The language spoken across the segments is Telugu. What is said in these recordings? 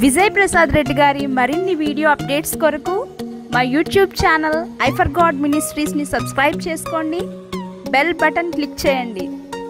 విజయ్ ప్రసాద్ రెడ్డి గారి మరిన్ని వీడియో అప్డేట్స్ కొరకు మా YouTube channel I for God మినిస్ట్రీస్ని సబ్స్క్రైబ్ చేసుకోండి, బెల్ బటన్ క్లిక్ చేయండి.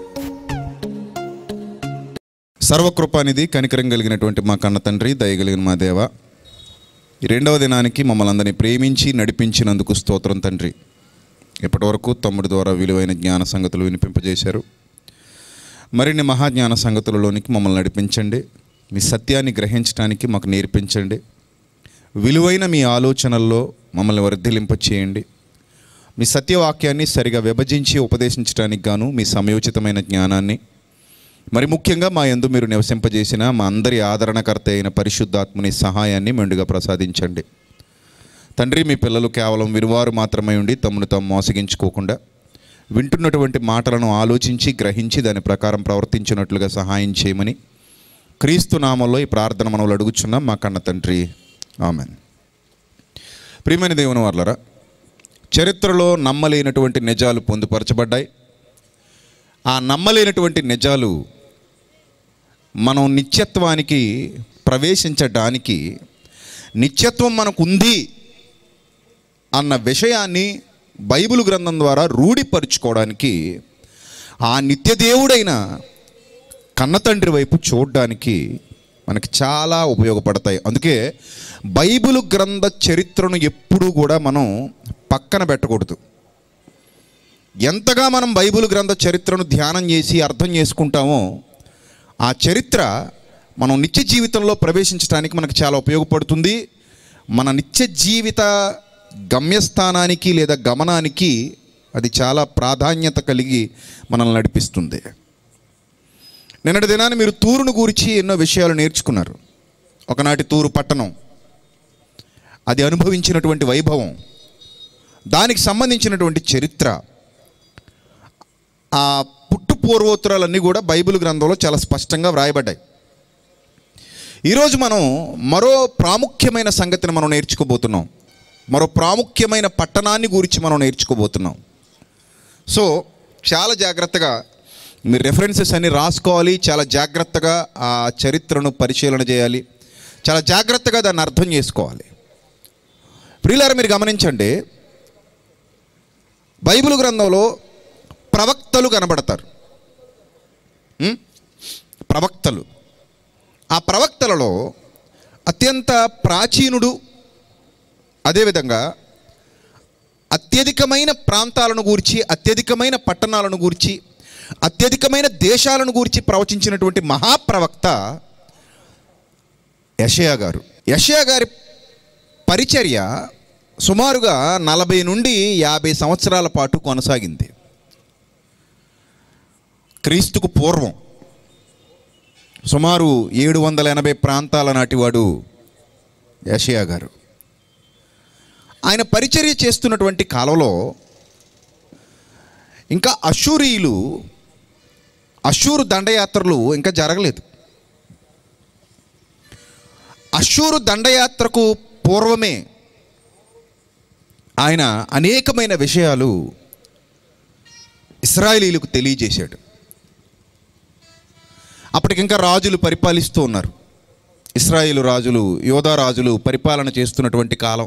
సర్వకృపానిధి కనికరం కలిగినటువంటి మా కన్న తండ్రి, దయగలిగిన మా దేవ, ఈ రెండవ దినానికి మమ్మల్ని అందరినీ ప్రేమించి నడిపించినందుకు స్తోత్రం తండ్రి. ఇప్పటివరకు తమ్ముడి ద్వారా విలువైన జ్ఞాన సంగతులు వినిపింపజేశారు. మరిన్ని మహాజ్ఞాన సంగతులలోనికి మమ్మల్ని నడిపించండి. మీ సత్యాన్ని గ్రహించడానికి మాకు నేర్పించండి. విలువైన మీ ఆలోచనల్లో మమ్మల్ని వర్ధిలింపచేయండి. మీ సత్యవాక్యాన్ని సరిగా విభజించి ఉపదేశించడానికి గాను మీ సమయోచితమైన జ్ఞానాన్ని, మరి ముఖ్యంగా మా యందు మీరు నివసింపజేసిన మా అందరి ఆదరణకర్త అయిన పరిశుద్ధాత్మని సహాయాన్ని మెండుగా ప్రసాదించండి తండ్రి. మీ పిల్లలు కేవలం విరువారు మాత్రమే ఉండి తమను తాము మోసగించుకోకుండా వింటున్నటువంటి మాటలను ఆలోచించి గ్రహించి దాని ప్రకారం ప్రవర్తించినట్లుగా సహాయం చేయమని క్రీస్తు నామంలో ఈ ప్రార్థన మనవులు అడుగుచున్నాం మా కన్న తండ్రి, ఆమెన్. ప్రియమైన దేవుని వారలారా, చరిత్రలో నమ్మలేనటువంటి నిజాలు పొందుపరచబడ్డాయి. ఆ నమ్మలేనటువంటి నిజాలు మనం నిత్యత్వానికి ప్రవేశించడానికి, నిత్యత్వం మనకు ఉంది అన్న విషయాన్ని బైబిల్ గ్రంథం ద్వారా రూఢిపరుచుకోవడానికి, ఆ నిత్యదేవుడైన కన్నతండ్రి వైపు చూడడానికి మనకి చాలా ఉపయోగపడతాయి. అందుకే బైబిల్ గ్రంథ చరిత్రను ఎప్పుడూ కూడా మనం పక్కన పెట్టకూడదు. ఎంతగా మనం బైబిల్ గ్రంథ చరిత్రను ధ్యానం చేసి అర్థం చేసుకుంటామో, ఆ చరిత్ర మనం నిత్య జీవితంలో ప్రవేశించడానికి మనకు చాలా ఉపయోగపడుతుంది. మన నిత్య జీవిత గమ్యస్థానానికి లేదా గమనానికి అది చాలా ప్రాధాన్యత కలిగి మనల్ని నడిపిస్తుంది. నిన్నటి దినాన్ని మీరు తూరును గురించి ఎన్నో విషయాలు నేర్చుకున్నారు. ఒకనాటి తూరు పట్టణం, అది అనుభవించినటువంటి వైభవం, దానికి సంబంధించినటువంటి చరిత్ర, ఆ పుట్టు పూర్వోత్తరాలన్నీ కూడా బైబిల్ గ్రంథంలో చాలా స్పష్టంగా వ్రాయబడ్డాయి. ఈరోజు మనం మరో ప్రాముఖ్యమైన సంగతిని మనం నేర్చుకోబోతున్నాం. మరో ప్రాముఖ్యమైన పట్టణాన్ని గురించి మనం నేర్చుకోబోతున్నాం. సో చాలా జాగ్రత్తగా మీరు రెఫరెన్సెస్ అన్ని రాసుకోవాలి. చాలా జాగ్రత్తగా ఆ చరిత్రను పరిశీలన చేయాలి. చాలా జాగ్రత్తగా దాన్ని అర్థం చేసుకోవాలి. ప్రియులారా, మీరు గమనించండి, బైబిల్ గ్రంథంలో ప్రవక్తలు కనబడతారు. ప్రవక్తలు, ఆ ప్రవక్తలలో అత్యంత ప్రాచీనుడు, అదేవిధంగా అత్యధికమైన ప్రాంతాలను గూర్చి, అత్యధికమైన పట్టణాలను గూర్చి, అత్యధికమైన దేశాలను గూర్చి ప్రవచించినటువంటి మహాప్రవక్త యెషయా గారు. యెషయా గారి పరిచర్య సుమారుగా 40 నుండి 50 సంవత్సరాల పాటు కొనసాగింది. క్రీస్తుకు పూర్వం సుమారు 780 ప్రాంతాల నాటివాడు యెషయా గారు. ఆయన పరిచర్య చేస్తున్నటువంటి కాలంలో ఇంకా అష్షూరు దండయాత్రలు ఇంకా జరగలేదు. అష్షూరు దండయాత్రకు పూర్వమే ఆయన అనేకమైన విషయాలు ఇశ్రాయేలీయులకు తెలియజేశాడు. అప్పటికింకా రాజులు పరిపాలిస్తూ ఉన్నారు. ఇశ్రాయేలు రాజులు, యోధా రాజులు పరిపాలన చేస్తున్నటువంటి కాలం.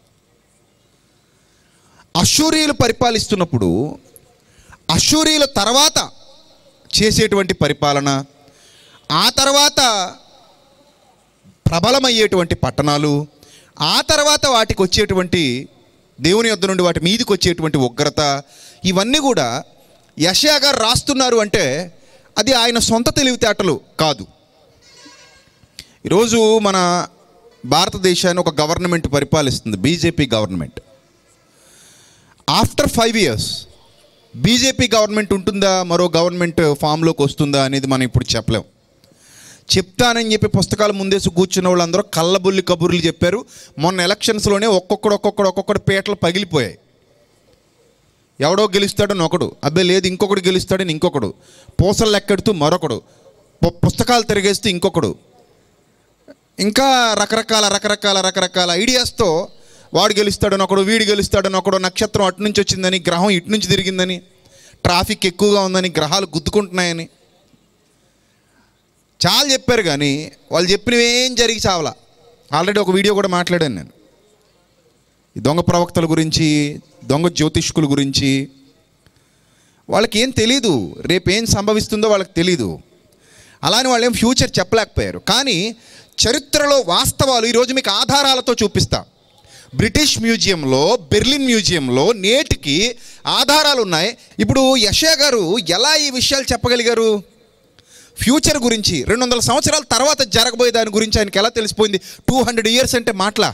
అష్షూరీయులు పరిపాలిస్తున్నప్పుడు అష్షూరీయుల తర్వాత చేసేటువంటి పరిపాలన, ఆ తర్వాత ప్రబలమయ్యేటువంటి పట్టణాలు, ఆ తర్వాత వాటికి వచ్చేటువంటి దేవుని యొద్ద నుండి వాటి మీదకి వచ్చేటువంటి ఉగ్రత, ఇవన్నీ కూడా యెషయా గారు రాస్తున్నారు అంటే అది ఆయన సొంత తెలివితేటలు కాదు. ఈరోజు మన భారతదేశాన్ని ఒక గవర్నమెంట్ పరిపాలిస్తుంది, BJP government. After 5 years BJP government ఉంటుందా, మరో గవర్నమెంట్ ఫామ్లోకి వస్తుందా అనేది మనం ఇప్పుడు చెప్పలేం. చెప్తానని చెప్పి పుస్తకాలు ముందేసి కూర్చున్న వాళ్ళందరూ కళ్ళబుల్లి కబుర్లు చెప్పారు. మొన్న ఎలక్షన్స్లోనే ఒక్కొక్కడు పీటలు పగిలిపోయాయి. ఎవడో గెలుస్తాడని ఒకడు, అబ్బాయి లేదు ఇంకొకడు గెలుస్తాడని ఇంకొకడు, పూసలు లెక్కెడుతూ మరొకడు, పుస్తకాలు తిరిగేస్తూ ఇంకొకడు, ఇంకా రకరకాల ఐడియాస్తో వాడు గెలుస్తాడని ఒకడు, వీడు గెలుస్తాడని ఒకడు, నక్షత్రం అటు నుంచి వచ్చిందని, గ్రహం ఇటు నుంచి తిరిగిందని, ట్రాఫిక్ ఎక్కువగా ఉందని, గ్రహాలు గుద్దుకుంటున్నాయని, చాలా చెప్పారు కానీ వాళ్ళు చెప్పినవి ఏం జరిగి చావలా. ఆల్రెడీ ఒక వీడియో కూడా మాట్లాడాను నేను ఈ దొంగ ప్రవక్తల గురించి, దొంగ జ్యోతిష్కుల గురించి. వాళ్ళకి ఏం తెలీదు, రేపేం సంభవిస్తుందో వాళ్ళకి తెలీదు. అలానే వాళ్ళు ఏం ఫ్యూచర్ చెప్పలేకపోయారు. కానీ చరిత్రలో వాస్తవాలు ఈరోజు మీకు ఆధారాలతో చూపిస్తా. బ్రిటిష్ మ్యూజియంలో, బెర్లిన్ మ్యూజియంలో నేటికి ఆధారాలు ఉన్నాయి. ఇప్పుడు యెషయా గారు ఎలా ఈ విషయాలు చెప్పగలిగారు? ఫ్యూచర్ గురించి, 200 సంవత్సరాల తర్వాత జరగబోయే దాని గురించి ఆయనకి ఎలా తెలిసిపోయింది? 200 ఇయర్స్ అంటే మాటలా?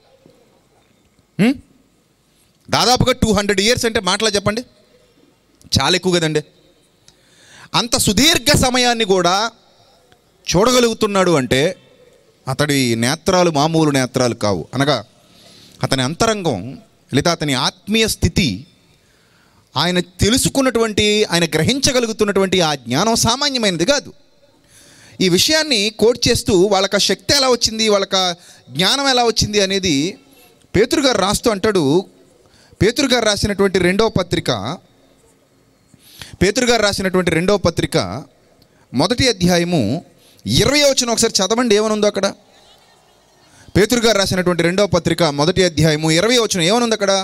దాదాపుగా 200 ఇయర్స్ అంటే మాటలా చెప్పండి, చాలా ఎక్కువ కదండి. అంత సుదీర్ఘ సమయాన్ని కూడా చూడగలుగుతున్నాడు అంటే అతడి నేత్రాలు మామూలు నేత్రాలు కావు. అనగా అతని అంతరంగం లేదా అతని ఆత్మీయ స్థితి, ఆయన తెలుసుకున్నటువంటి, ఆయన గ్రహించగలుగుతున్నటువంటి ఆ జ్ఞానం సామాన్యమైనది కాదు. ఈ విషయాన్ని కోట్ చేస్తూ వాళ్ళకి ఆ శక్తి ఎలా వచ్చింది, వాళ్ళకి ఆ జ్ఞానం ఎలా వచ్చింది అనేది పేతురు గారు రాస్తూ అంటాడు. పేతురు గారు రాసినటువంటి రెండవ పత్రిక మొదటి అధ్యాయము 20వ వచనం ఒకసారి చదవండి, ఏమనుందో అక్కడ. పేతురు గారు రాసినటువంటి రెండవ పత్రిక మొదటి అధ్యాయము 20వ వచనం ఏమనుంది అక్కడ?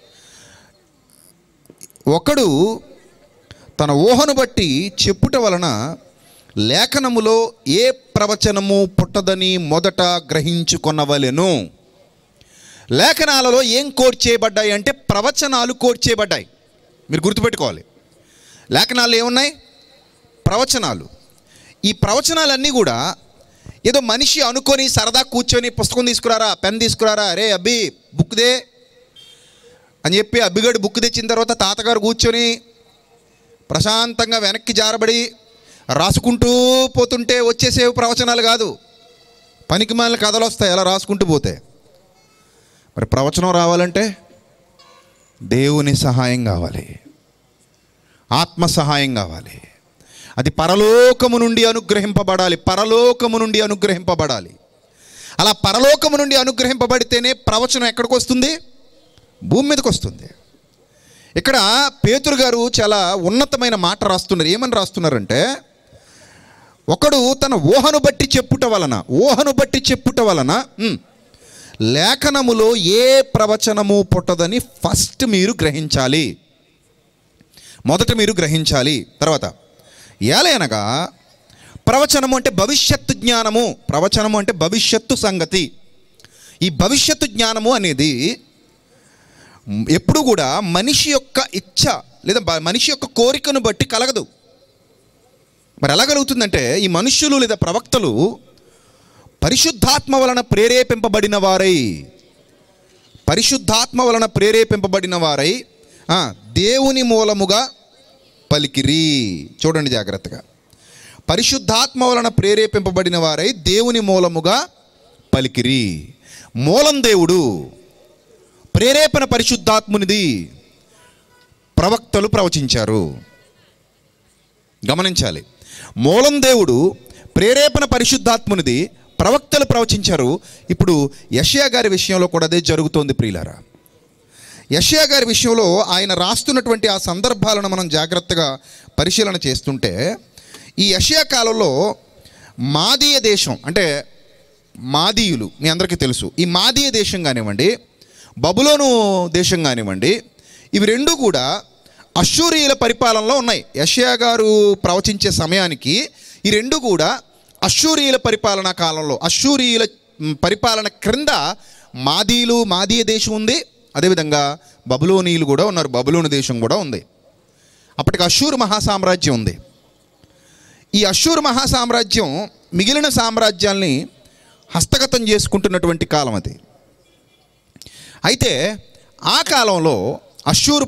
ఒకడు తన ఊహను బట్టి చెప్పుట వలన లేఖనములో ఏ ప్రవచనము పుట్టదని మొదట గ్రహించుకొనవలెను. లేఖనాలలో ఏం కోట్ చేయబడ్డాయి అంటే ప్రవచనాలు కోట్ చేయబడ్డాయి. మీరు గుర్తుపెట్టుకోవాలి, లేఖనాలు ఏమున్నాయి? ప్రవచనాలు. ఈ ప్రవచనాలన్నీ కూడా ఏదో మనిషి అనుకొని సరదా కూర్చొని పుస్తకం తీసుకురారా, పెన్ తీసుకురారా, రే అబ్బి బుక్ దే అని చెప్పి అబ్బిగడు బుక్ తెచ్చిన తర్వాత తాతగారు కూర్చొని ప్రశాంతంగా వెనక్కి జారబడి రాసుకుంటూ పోతుంటే వచ్చేసేవి ప్రవచనాలు కాదు. పనికి మాలిన కథలు వస్తాయి అలా రాసుకుంటూ పోతే. మరి ప్రవచనం రావాలంటే దేవుని సహాయం కావాలి, ఆత్మ సహాయం కావాలి. అది పరలోకము నుండి అనుగ్రహింపబడాలి. అలా పరలోకము నుండి అనుగ్రహింపబడితేనే ప్రవచనం ఎక్కడికి వస్తుంది? భూమి మీదకి వస్తుంది. ఇక్కడ పేతురు గారు చాలా ఉన్నతమైన మాట రాస్తున్నారు. ఏమని రాస్తున్నారంటే, ఒకడు తన ఊహను బట్టి చెప్పుట వలన లేఖనములో ఏ ప్రవచనము పుట్టదని ఫస్ట్ మీరు గ్రహించాలి, మొదట మీరు గ్రహించాలి. తర్వాత ఏలయనగా ప్రవచనము అంటే భవిష్యత్తు జ్ఞానము, ప్రవచనము అంటే భవిష్యత్తు సంగతి. ఈ భవిష్యత్తు జ్ఞానము అనేది ఎప్పుడు కూడా మనిషి యొక్క ఇచ్ఛ లేదా మనిషి యొక్క కోరికను బట్టి కలగదు. మరి ఎలా కలుగుతుందంటే, ఈ మనుష్యులు లేదా ప్రవక్తలు పరిశుద్ధాత్మ వలన ప్రేరేపింపబడిన వారై దేవుని మూలముగా పలికిరి. చూడండి జాగ్రత్తగా, పరిశుద్ధాత్మ వలన ప్రేరేపింపబడిన వారై దేవుని మూలముగా పలికిరి. మూలం దేవుడు, ప్రేరేపణ పరిశుద్ధాత్మునిది. ప్రవక్తలు ప్రవచించారు. గమనించాలి, మూలం దేవుడు, ప్రేరేపణ పరిశుద్ధాత్మునిది, ప్రవక్తలు ప్రవచించారు. ఇప్పుడు యెషయా గారి విషయంలో కూడా అదే జరుగుతోంది ప్రియులారా. యెషయా గారి విషయంలో ఆయన రాస్తున్నటువంటి ఆ సందర్భాలను మనం జాగ్రత్తగా పరిశీలన చేస్తుంటే, ఈ యెషయా కాలంలో మాదీయ దేశం అంటే మాదీయులు మీ అందరికీ తెలుసు. ఈ మాదీయ దేశం కానివ్వండి, బబులోను దేశం కానివ్వండి, ఇవి రెండు కూడా అష్షూరీయుల పరిపాలనలో ఉన్నాయి. యెషయా గారు ప్రవచించే సమయానికి ఈ రెండు కూడా అష్షూరీయుల పరిపాలనా కాలంలో, అష్షూరీయుల పరిపాలన క్రింద మాదీయ దేశం ఉంది. అదేవిధంగా బబులోనీయులు కూడా ఉన్నారు, బబులోను దేశం కూడా ఉంది. అప్పటికి అష్షూరు మహాసామ్రాజ్యం ఉంది. ఈ అష్షూరు మహాసామ్రాజ్యం మిగిలిన సామ్రాజ్యాల్ని హస్తగతం చేసుకుంటున్నటువంటి కాలం అది. అయితే ఆ కాలంలో అష్షూరు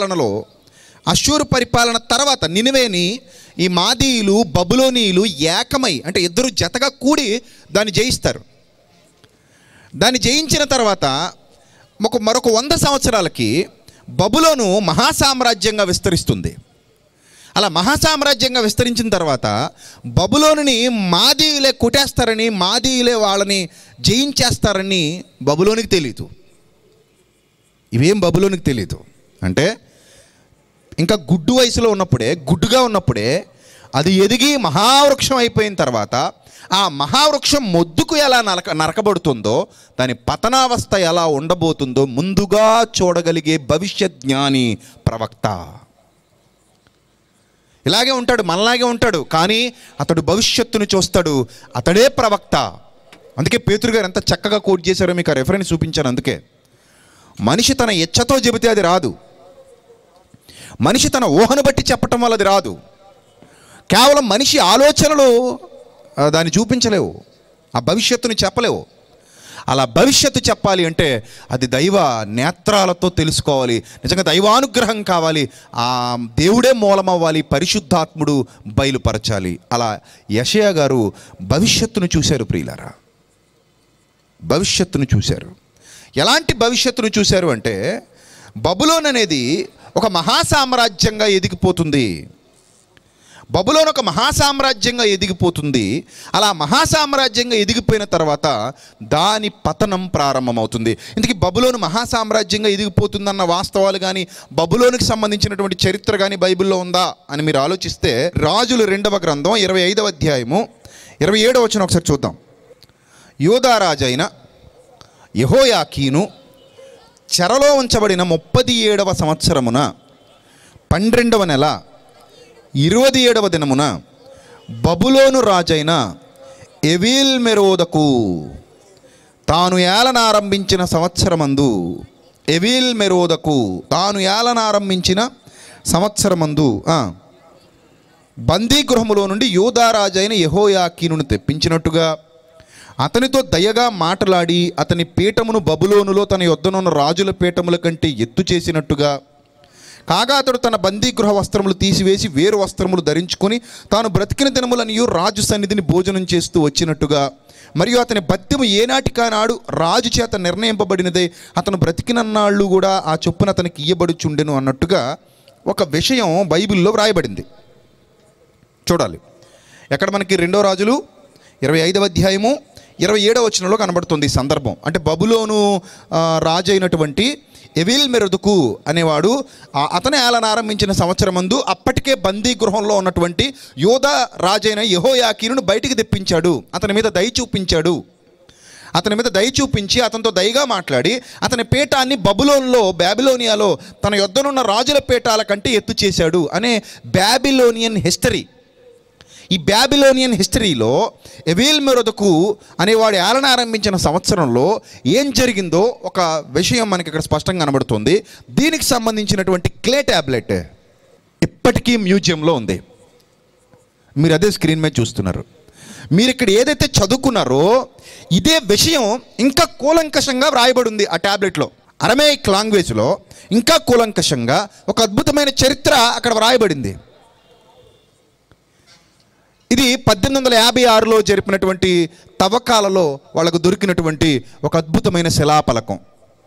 పరిపాలన తర్వాత నినివేని ఈ మాదీయులు బబులోనీయులు ఏకమై, అంటే ఇద్దరు జతగా కూడి దాన్ని జయిస్తారు. దాన్ని జయించిన తర్వాత మరొక 100 సంవత్సరాలకి బబులోను మహాసామ్రాజ్యంగా విస్తరిస్తుంది. అలా మహాసామ్రాజ్యంగా విస్తరించిన తర్వాత బబులోనుని మాదీయులే కొట్టేస్తారని, మాదీయులే వాళ్ళని జయించేస్తారని బబులోనికి తెలీదు. ఇవేం బబులోనికి తెలీదు అంటే, ఇంకా గుడ్డుగా ఉన్నప్పుడే అది ఎదిగి మహావృక్షం అయిపోయిన తర్వాత ఆ మహావృక్షం మొద్దుకు ఎలా నరకబడుతుందో, దాని పతనావస్థ ఎలా ఉండబోతుందో ముందుగా చూడగలిగే భవిష్యత్ జ్ఞాని ప్రవక్త. ఇలాగే ఉంటాడు, మనలాగే ఉంటాడు, కానీ అతడు భవిష్యత్తును చూస్తాడు. అతడే ప్రవక్త. అందుకే పేతురు గారు ఎంత చక్కగా కోట్ చేశారో మీకు ఆ రెఫరెన్స్ చూపించాను. అందుకే మనిషి తన ఇచ్చతో చెబితే అది రాదు, మనిషి తన ఊహను బట్టి చెప్పటం వల్ల అది రాదు. కేవలం మనిషి ఆలోచనలు దాన్ని చూపించలేవు, ఆ భవిష్యత్తుని చెప్పలేవు. అలా భవిష్యత్తు చెప్పాలి అంటే అది దైవ నేత్రాలతో తెలుసుకోవాలి, నిజంగా దైవానుగ్రహం కావాలి, ఆ దేవుడే మూలమవ్వాలి, పరిశుద్ధాత్ముడు బయలుపరచాలి. అలా యెషయా గారు భవిష్యత్తును చూశారు ప్రియులారా, భవిష్యత్తును చూశారు. ఎలాంటి భవిష్యత్తును చూశారు అంటే, బబులోన్ అనేది ఒక మహాసామ్రాజ్యంగా ఎదిగిపోతుంది. బబులోన్ ఒక మహాసామ్రాజ్యంగా ఎదిగిపోతుంది. అలా మహాసామ్రాజ్యంగా ఎదిగిపోయిన తర్వాత దాని పతనం ప్రారంభమవుతుంది. ఇందుకే బబులోను మహాసామ్రాజ్యంగా ఎదిగిపోతుందన్న వాస్తవాలు కానీ, బబులోనికి సంబంధించినటువంటి చరిత్ర కానీ బైబిల్లో ఉందా అని మీరు ఆలోచిస్తే, రాజులు 2వ గ్రంథం 25వ అధ్యాయము 27వ వచనం ఒకసారి చూద్దాం. యూదా రాజైన యెహోయాకీను చెరలో ఉంచబడిన 37వ సంవత్సరమున 12వ నెల 27వ దినమున బబులోను రాజైన ఎవీల్మెరోదకు తాను ఏలనారంభించిన సంవత్సరమందు, ఎవీల్మెరోదకు తాను ఏలనారంభించిన సంవత్సరమందు బందీగృహములో నుండి యూదా రాజైన యెహోయాకీనును తెప్పించినట్టుగా, అతనితో దయగా మాట్లాడి అతని పీఠమును బబులోనులో తన యొద్దనున్న రాజుల పీఠముల కంటే ఎత్తు చేసినట్టుగా, కాగా అతడు తన బందీగృహ వస్త్రములు తీసివేసి వేరు వస్త్రములు ధరించుకొని తాను బ్రతికిన దినములనియు రాజు సన్నిధిని భోజనం చేస్తూ వచ్చినట్టుగా, మరియు అతని భత్యము ఏనాటికానాడు రాజు చేత నిర్ణయింపబడినదే, అతను బ్రతికినన్నాళ్ళు కూడా ఆ చొప్పున అతనికి ఇయ్యబడుచుండెను అన్నట్టుగా ఒక విషయం బైబిల్లో వ్రాయబడింది. చూడాలి, ఎక్కడ మనకి 2వ రాజులు 25వ అధ్యాయము 27వ వచనంలో కనబడుతుంది ఈ సందర్భం. అంటే బబులోను రాజు అయినటువంటి ఎవీల్మెరోదకు అనేవాడు అతను ఏలన ఆరంభించిన సంవత్సరమందు అప్పటికే బందీ గృహంలో ఉన్నటువంటి యూదా రాజైన యెహోయాకీనును బయటికి తెప్పించాడు. అతని మీద దయ చూపించాడు. అతని మీద దయ చూపించి అతనితో దయగా మాట్లాడి అతని పీఠాన్ని బబులోన్లో, బాబిలోనియాలో తన యొద్దనున్న రాజుల పీఠాల కంటే ఎత్తు చేశాడు అనే బాబిలోనియన్ హిస్టరీ. ఈ బాబిలోనియన్ హిస్టరీలో ఎవీల్మెరోదకు అనేవాడు ఏలన ఆరంభించిన సంవత్సరంలో ఏం జరిగిందో ఒక విషయం మనకి ఇక్కడ స్పష్టంగా కనబడుతుంది. దీనికి సంబంధించినటువంటి క్లే ట్యాబ్లెట్ ఇప్పటికీ మ్యూజియంలో ఉంది. మీరు అదే స్క్రీన్ మీద చూస్తున్నారు. మీరు ఇక్కడ ఏదైతే చదువుకున్నారో ఇదే విషయం ఇంకా కూలంకషంగా వ్రాయబడి ఉంది ఆ ట్యాబ్లెట్లో. అరమేయిక్ లాంగ్వేజ్లో ఇంకా కూలంకషంగా ఒక అద్భుతమైన చరిత్ర అక్కడ వ్రాయబడింది. ఇది 1856లో జరిపినటువంటి తవ్వకాలలో వాళ్ళకు దొరికినటువంటి ఒక అద్భుతమైన శిలాఫలకం.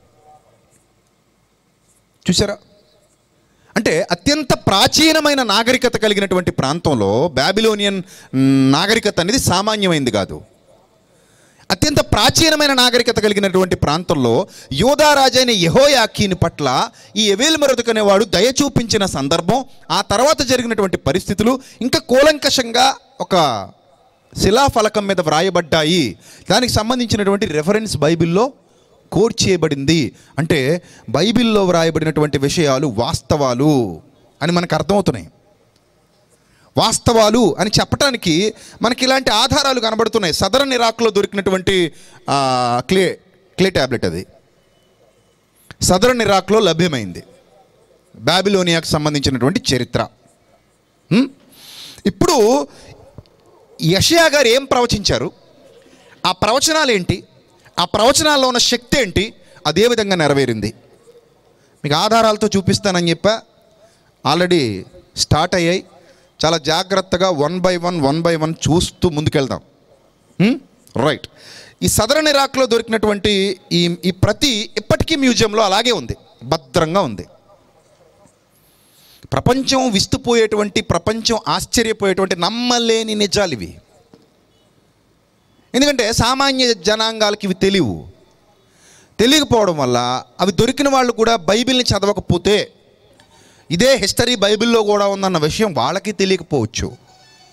చూసారా? అంటే అత్యంత ప్రాచీనమైన నాగరికత కలిగినటువంటి ప్రాంతంలో బాబిలోనియన్ నాగరికత అనేది సామాన్యమైంది కాదు. అత్యంత ప్రాచీనమైన నాగరికత కలిగినటువంటి ప్రాంతంలో యూదా రాజైన యెహోయాకీను పట్ల ఈ ఎవీల్మెరోదకు అనేవాడు దయ చూపించిన సందర్భం, ఆ తర్వాత జరిగినటువంటి పరిస్థితులు ఇంకా కూలంకషంగా ఒక శిలాఫలకం మీద వ్రాయబడ్డాయి. దానికి సంబంధించినటువంటి రెఫరెన్స్ బైబిల్లో కోట్ చేయబడింది. అంటే బైబిల్లో వ్రాయబడినటువంటి విషయాలు వాస్తవాలు అని మనకు అర్థమవుతున్నాయి. వాస్తవాలు అని చెప్పడానికి మనకి ఇలాంటి ఆధారాలు కనబడుతున్నాయి. సదరన్ ఇరాక్లో దొరికినటువంటి క్లే ట్యాబ్లెట్, అది సదరన్ ఇరాక్లో లభ్యమైంది. బాబిలోనియాకు సంబంధించినటువంటి చరిత్ర. ఇప్పుడు యెషయా గారు ఏం ప్రవచించారు, ఆ ప్రవచనాలు ఏంటి, ఆ ప్రవచనాల్లో ఉన్న శక్తి ఏంటి, అదే విధంగా నెరవేరింది. మీకు ఆధారాలతో చూపిస్తానని చెప్పా, ఆల్రెడీ స్టార్ట్ అయ్యాయి. చాలా జాగ్రత్తగా వన్ బై వన్ చూస్తూ ముందుకెళ్దాం. రైట్. ఈ సదరన్ ఇరాక్లో దొరికినటువంటి ఈ ప్రతి ఇప్పటికీ మ్యూజియంలో అలాగే ఉంది, భద్రంగా ఉంది. ప్రపంచం విస్తుపోయేటువంటి, ప్రపంచం ఆశ్చర్యపోయేటువంటి నమ్మలేని నిజాలు ఇవి. ఎందుకంటే సామాన్య జనాంగాలకి ఇవి తెలియకపోవడం వల్ల అవి దొరికిన వాళ్ళు కూడా బైబిల్ని చదవకపోతే ఇదే హిస్టరీ బైబిల్లో కూడా ఉందన్న విషయం వాళ్ళకి తెలియకపోవచ్చు.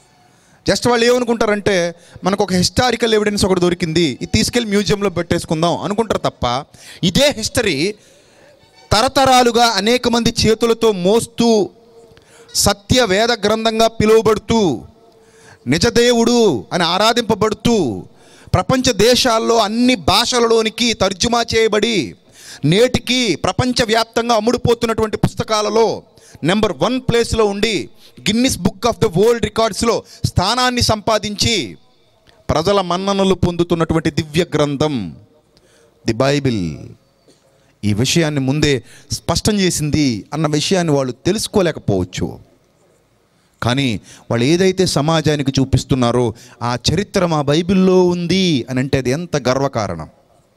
జస్ట్ వాళ్ళు ఏమనుకుంటారంటే మనకు ఒక హిస్టారికల్ ఎవిడెన్స్ ఒకటి దొరికింది, ఇది తీసుకెళ్ళి మ్యూజియంలో పెట్టేసుకుందాం అనుకుంటారు తప్ప, ఇదే హిస్టరీ తరతరాలుగా అనేక మంది చేతులతో మోస్తూ సత్య వేద గ్రంథంగా పిలువబడుతూ నిజదేవుడు అని ఆరాధింపబడుతూ ప్రపంచ దేశాల్లో అన్ని భాషలలోనికి తర్జుమా చేయబడి నేటికి ప్రపంచవ్యాప్తంగా అమ్ముడుపోతున్నటువంటి పుస్తకాలలో నెంబర్ 1 ప్లేస్లో ఉండి Guinness book of the world రికార్డ్స్లో స్థానాన్ని సంపాదించి ప్రజల మన్ననలు పొందుతున్నటువంటి దివ్య గ్రంథం ది బైబిల్ ఈ విషయాన్ని ముందే స్పష్టం చేసింది అన్న విషయాన్ని వాళ్ళు తెలుసుకోలేకపోవచ్చు. కానీ వాళ్ళు ఏదైతే సమాజానికి చూపిస్తున్నారో ఆ చరిత్ర మా బైబిల్లో ఉంది అని అంటే అది ఎంత గర్వకారణం,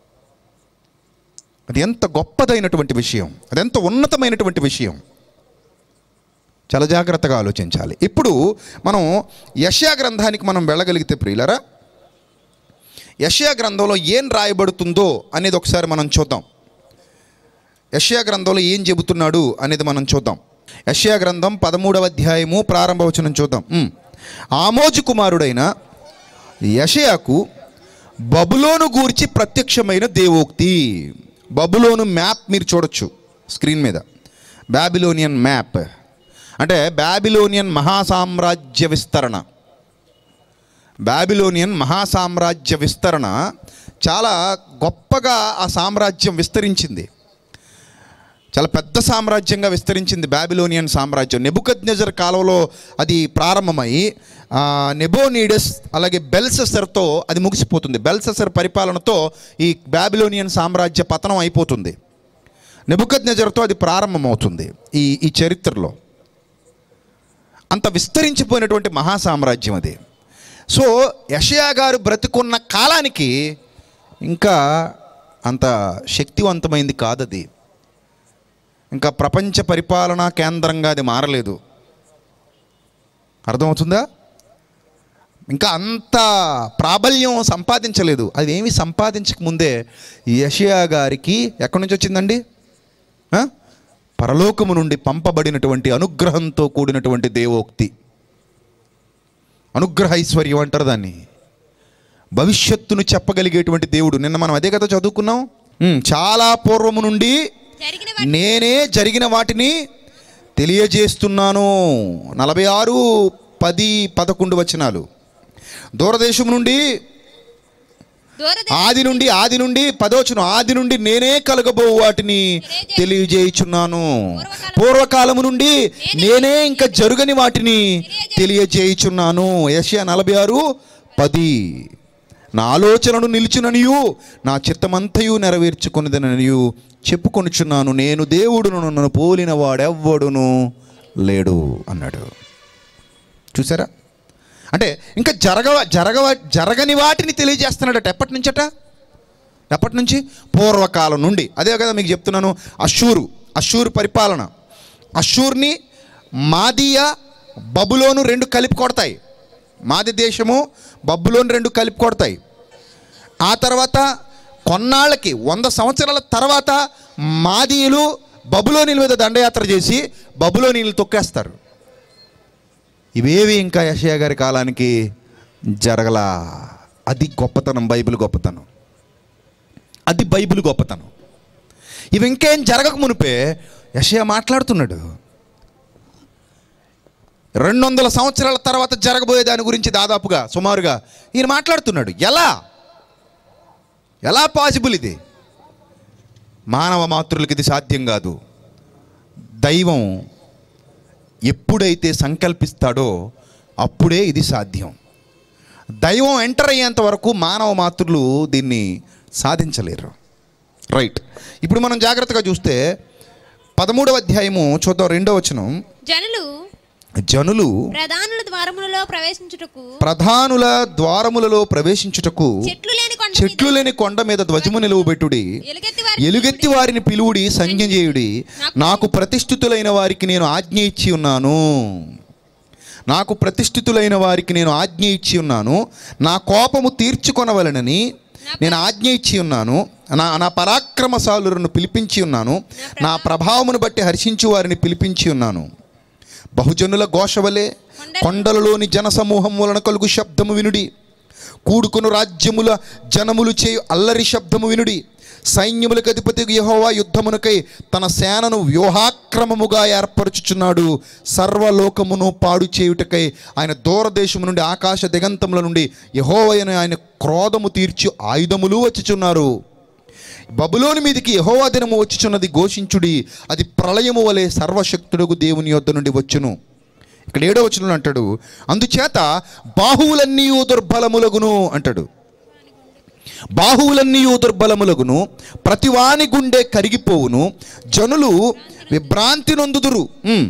అది ఎంత గొప్పదైనటువంటి విషయం, అది ఎంత ఉన్నతమైనటువంటి విషయం. చాలా జాగ్రత్తగా ఆలోచించాలి. ఇప్పుడు మనం యెషయా గ్రంథానికి మనం వెళ్ళగలిగితే ప్రియులారా, యెషయా గ్రంథంలో ఏం రాయబడుతుందో అనేది ఒకసారి మనం చూద్దాం. యెషయా గ్రంథంలో ఏం చెబుతున్నాడు అనేది మనం చూద్దాం. యెషయా గ్రంథం 13వ అధ్యాయము ప్రారంభ వచనం చూద్దాం. ఆమోజు కుమారుడైన యెషయాకు బబులోను గూర్చి ప్రత్యక్షమైన దేవోక్తి. బబులోను మ్యాప్ మీరు చూడొచ్చు స్క్రీన్ మీద. బాబిలోనియన్ మ్యాప్ అంటే బాబిలోనియన్ మహాసామ్రాజ్య విస్తరణ. బాబిలోనియన్ మహాసామ్రాజ్య విస్తరణ చాలా గొప్పగా ఆ సామ్రాజ్యం విస్తరించింది. చాలా పెద్ద సామ్రాజ్యంగా విస్తరించింది బాబిలోనియన్ సామ్రాజ్యం. నెబుకద్నెజర్ కాలంలో అది ప్రారంభమై నెబోనీడస్ అలాగే బెల్షస్సర్తో అది ముగిసిపోతుంది. బెల్షస్సర్ పరిపాలనతో ఈ బాబిలోనియన్ సామ్రాజ్య పతనం అయిపోతుంది. నెబుకద్నెజర్తో అది ప్రారంభమవుతుంది. ఈ చరిత్రలో అంత విస్తరించిపోయినటువంటి మహాసామ్రాజ్యం అది. సో యెషయా గారు బ్రతికున్న కాలానికి ఇంకా అంత శక్తివంతమైంది కాదది. ఇంకా ప్రపంచ పరిపాలనా కేంద్రంగా అది మారలేదు. అర్థమవుతుందా? ఇంకా అంత ప్రాబల్యం సంపాదించలేదు. అది ఏమీ సంపాదించక ముందే యెషయా గారికి ఎక్కడి నుంచి వచ్చిందండి? పరలోకము నుండి పంపబడినటువంటి అనుగ్రహంతో కూడినటువంటి దేవోక్తి. అనుగ్రహ ఐశ్వర్యం అంటారు దాన్ని. భవిష్యత్తును చెప్పగలిగేటువంటి దేవుడు. నిన్న మనం అదే కదా చదువుకున్నాం. చాలా పూర్వము నుండి నేనే జరిగిన వాటిని తెలియజేస్తున్నాను. 46, 10, 11 వచనాలు. దూరదేశం నుండి ఆది నుండి 10వ వచనం, ఆది నుండి నేనే కలగబో వాటిని తెలియజేయుచున్నాను. పూర్వకాలము నుండి నేనే ఇంకా జరుగని వాటిని తెలియజేయుచున్నాను. యెషయా 46, 10. నా ఆలోచనను నిలిచిననియు నా చిత్తమంతయు నెరవేర్చుకున్నదననియు చెప్పుకొనుచున్నాను. నేను దేవుడును, నన్ను పోలిన వాడెవ్వడును లేడు అన్నాడు. చూసారా? అంటే ఇంకా జరగని వాటిని తెలియజేస్తున్నాడట. ఎప్పటి నుంచి? పూర్వకాలం నుండి. అదే కదా మీకు చెప్తున్నాను. అషూరు పరిపాలన. అషూర్ని మాదియా బబులోను 2 కలిపి కొడతాయి. మాది దేశము బబులోను 2 కలిపి కొడతాయి. ఆ తర్వాత కొన్నాళ్ళకి 100 సంవత్సరాల తర్వాత మాదీయులు బబులోనీల మీద దండయాత్ర చేసి బబులోనీలు తొక్కేస్తారు. ఇవేవి ఇంకా యెషయా గారి కాలానికి జరగలా. అది గొప్పతనం, బైబిల్ గొప్పతనం. అది బైబిల్ గొప్పతనం. ఇవి ఇంకేం జరగక మునిపే యెషయా మాట్లాడుతున్నాడు. 200 సంవత్సరాల తర్వాత జరగబోయే దాని గురించి దాదాపుగా సుమారుగా ఈయన మాట్లాడుతున్నాడు. ఎలా పాసిబుల్ ఇది? మానవ మాతృలకి ఇది సాధ్యం కాదు. దైవం ఎప్పుడైతే సంకల్పిస్తాడో అప్పుడే ఇది సాధ్యం. దైవం ఎంటర్ అయ్యేంత వరకు మానవ మాతృలు దీన్ని సాధించలేరు. రైట్. ఇప్పుడు మనం జాగ్రత్తగా చూస్తే 13వ అధ్యాయము చూద్దాం. 2వ వచనం. జనులు ప్రధానుల ద్వారములలో ప్రవేశించుటకు చెట్లు లేని కొండ మీద ధ్వజము నిలువబెట్టుడి, ఎలుగెత్తి వారిని పిలువుడి, సంజ్ఞ చేయుడి. నాకు ప్రతిష్ఠితులైన వారికి నేను ఆజ్ఞ ఇచ్చి ఉన్నాను. నా కోపము తీర్చుకొనవలనని నేను ఆజ్ఞ ఇచ్చి ఉన్నాను. నా పరాక్రమశాలులను పిలిపించి ఉన్నాను. నా ప్రభావమును బట్టి హర్షించు వారిని పిలిపించి ఉన్నాను. బహుజనుల ఘోష వలె కొండలలోని జనసమూహం వలన కలుగు శబ్దము వినుడి. కూడుకును రాజ్యముల జనములు చేయు అల్లరి శబ్దము వినుడి. సైన్యములకు అధిపతి యెహోవా యుద్ధమునకై తన సేనను వ్యూహాక్రమముగా ఏర్పరచుచున్నాడు. సర్వలోకమును పాడు చేయుటకై ఆయన దూరదేశము నుండి ఆకాశ దిగంతముల నుండి యెహోవాయను ఆయన క్రోధము తీర్చు ఆయుధములు వచ్చుచున్నారు. బబులోని మీదికి యెహోవా దినము వచ్చుచున్నది, ఘోషించుడి. అది ప్రళయము వలె సర్వశక్తుడగు దేవుని యొద్ద నుండి వచ్చును. ఇక్కడ 7వ వచనంలో అంటాడు, అందుచేత బాహువులన్నీ దుర్బలములగును అంటాడు. బాహువులన్నీ దుర్బలములగును, ప్రతివాని గుండె కరిగిపోవును, జనులు విభ్రాంతి నొందుదురు.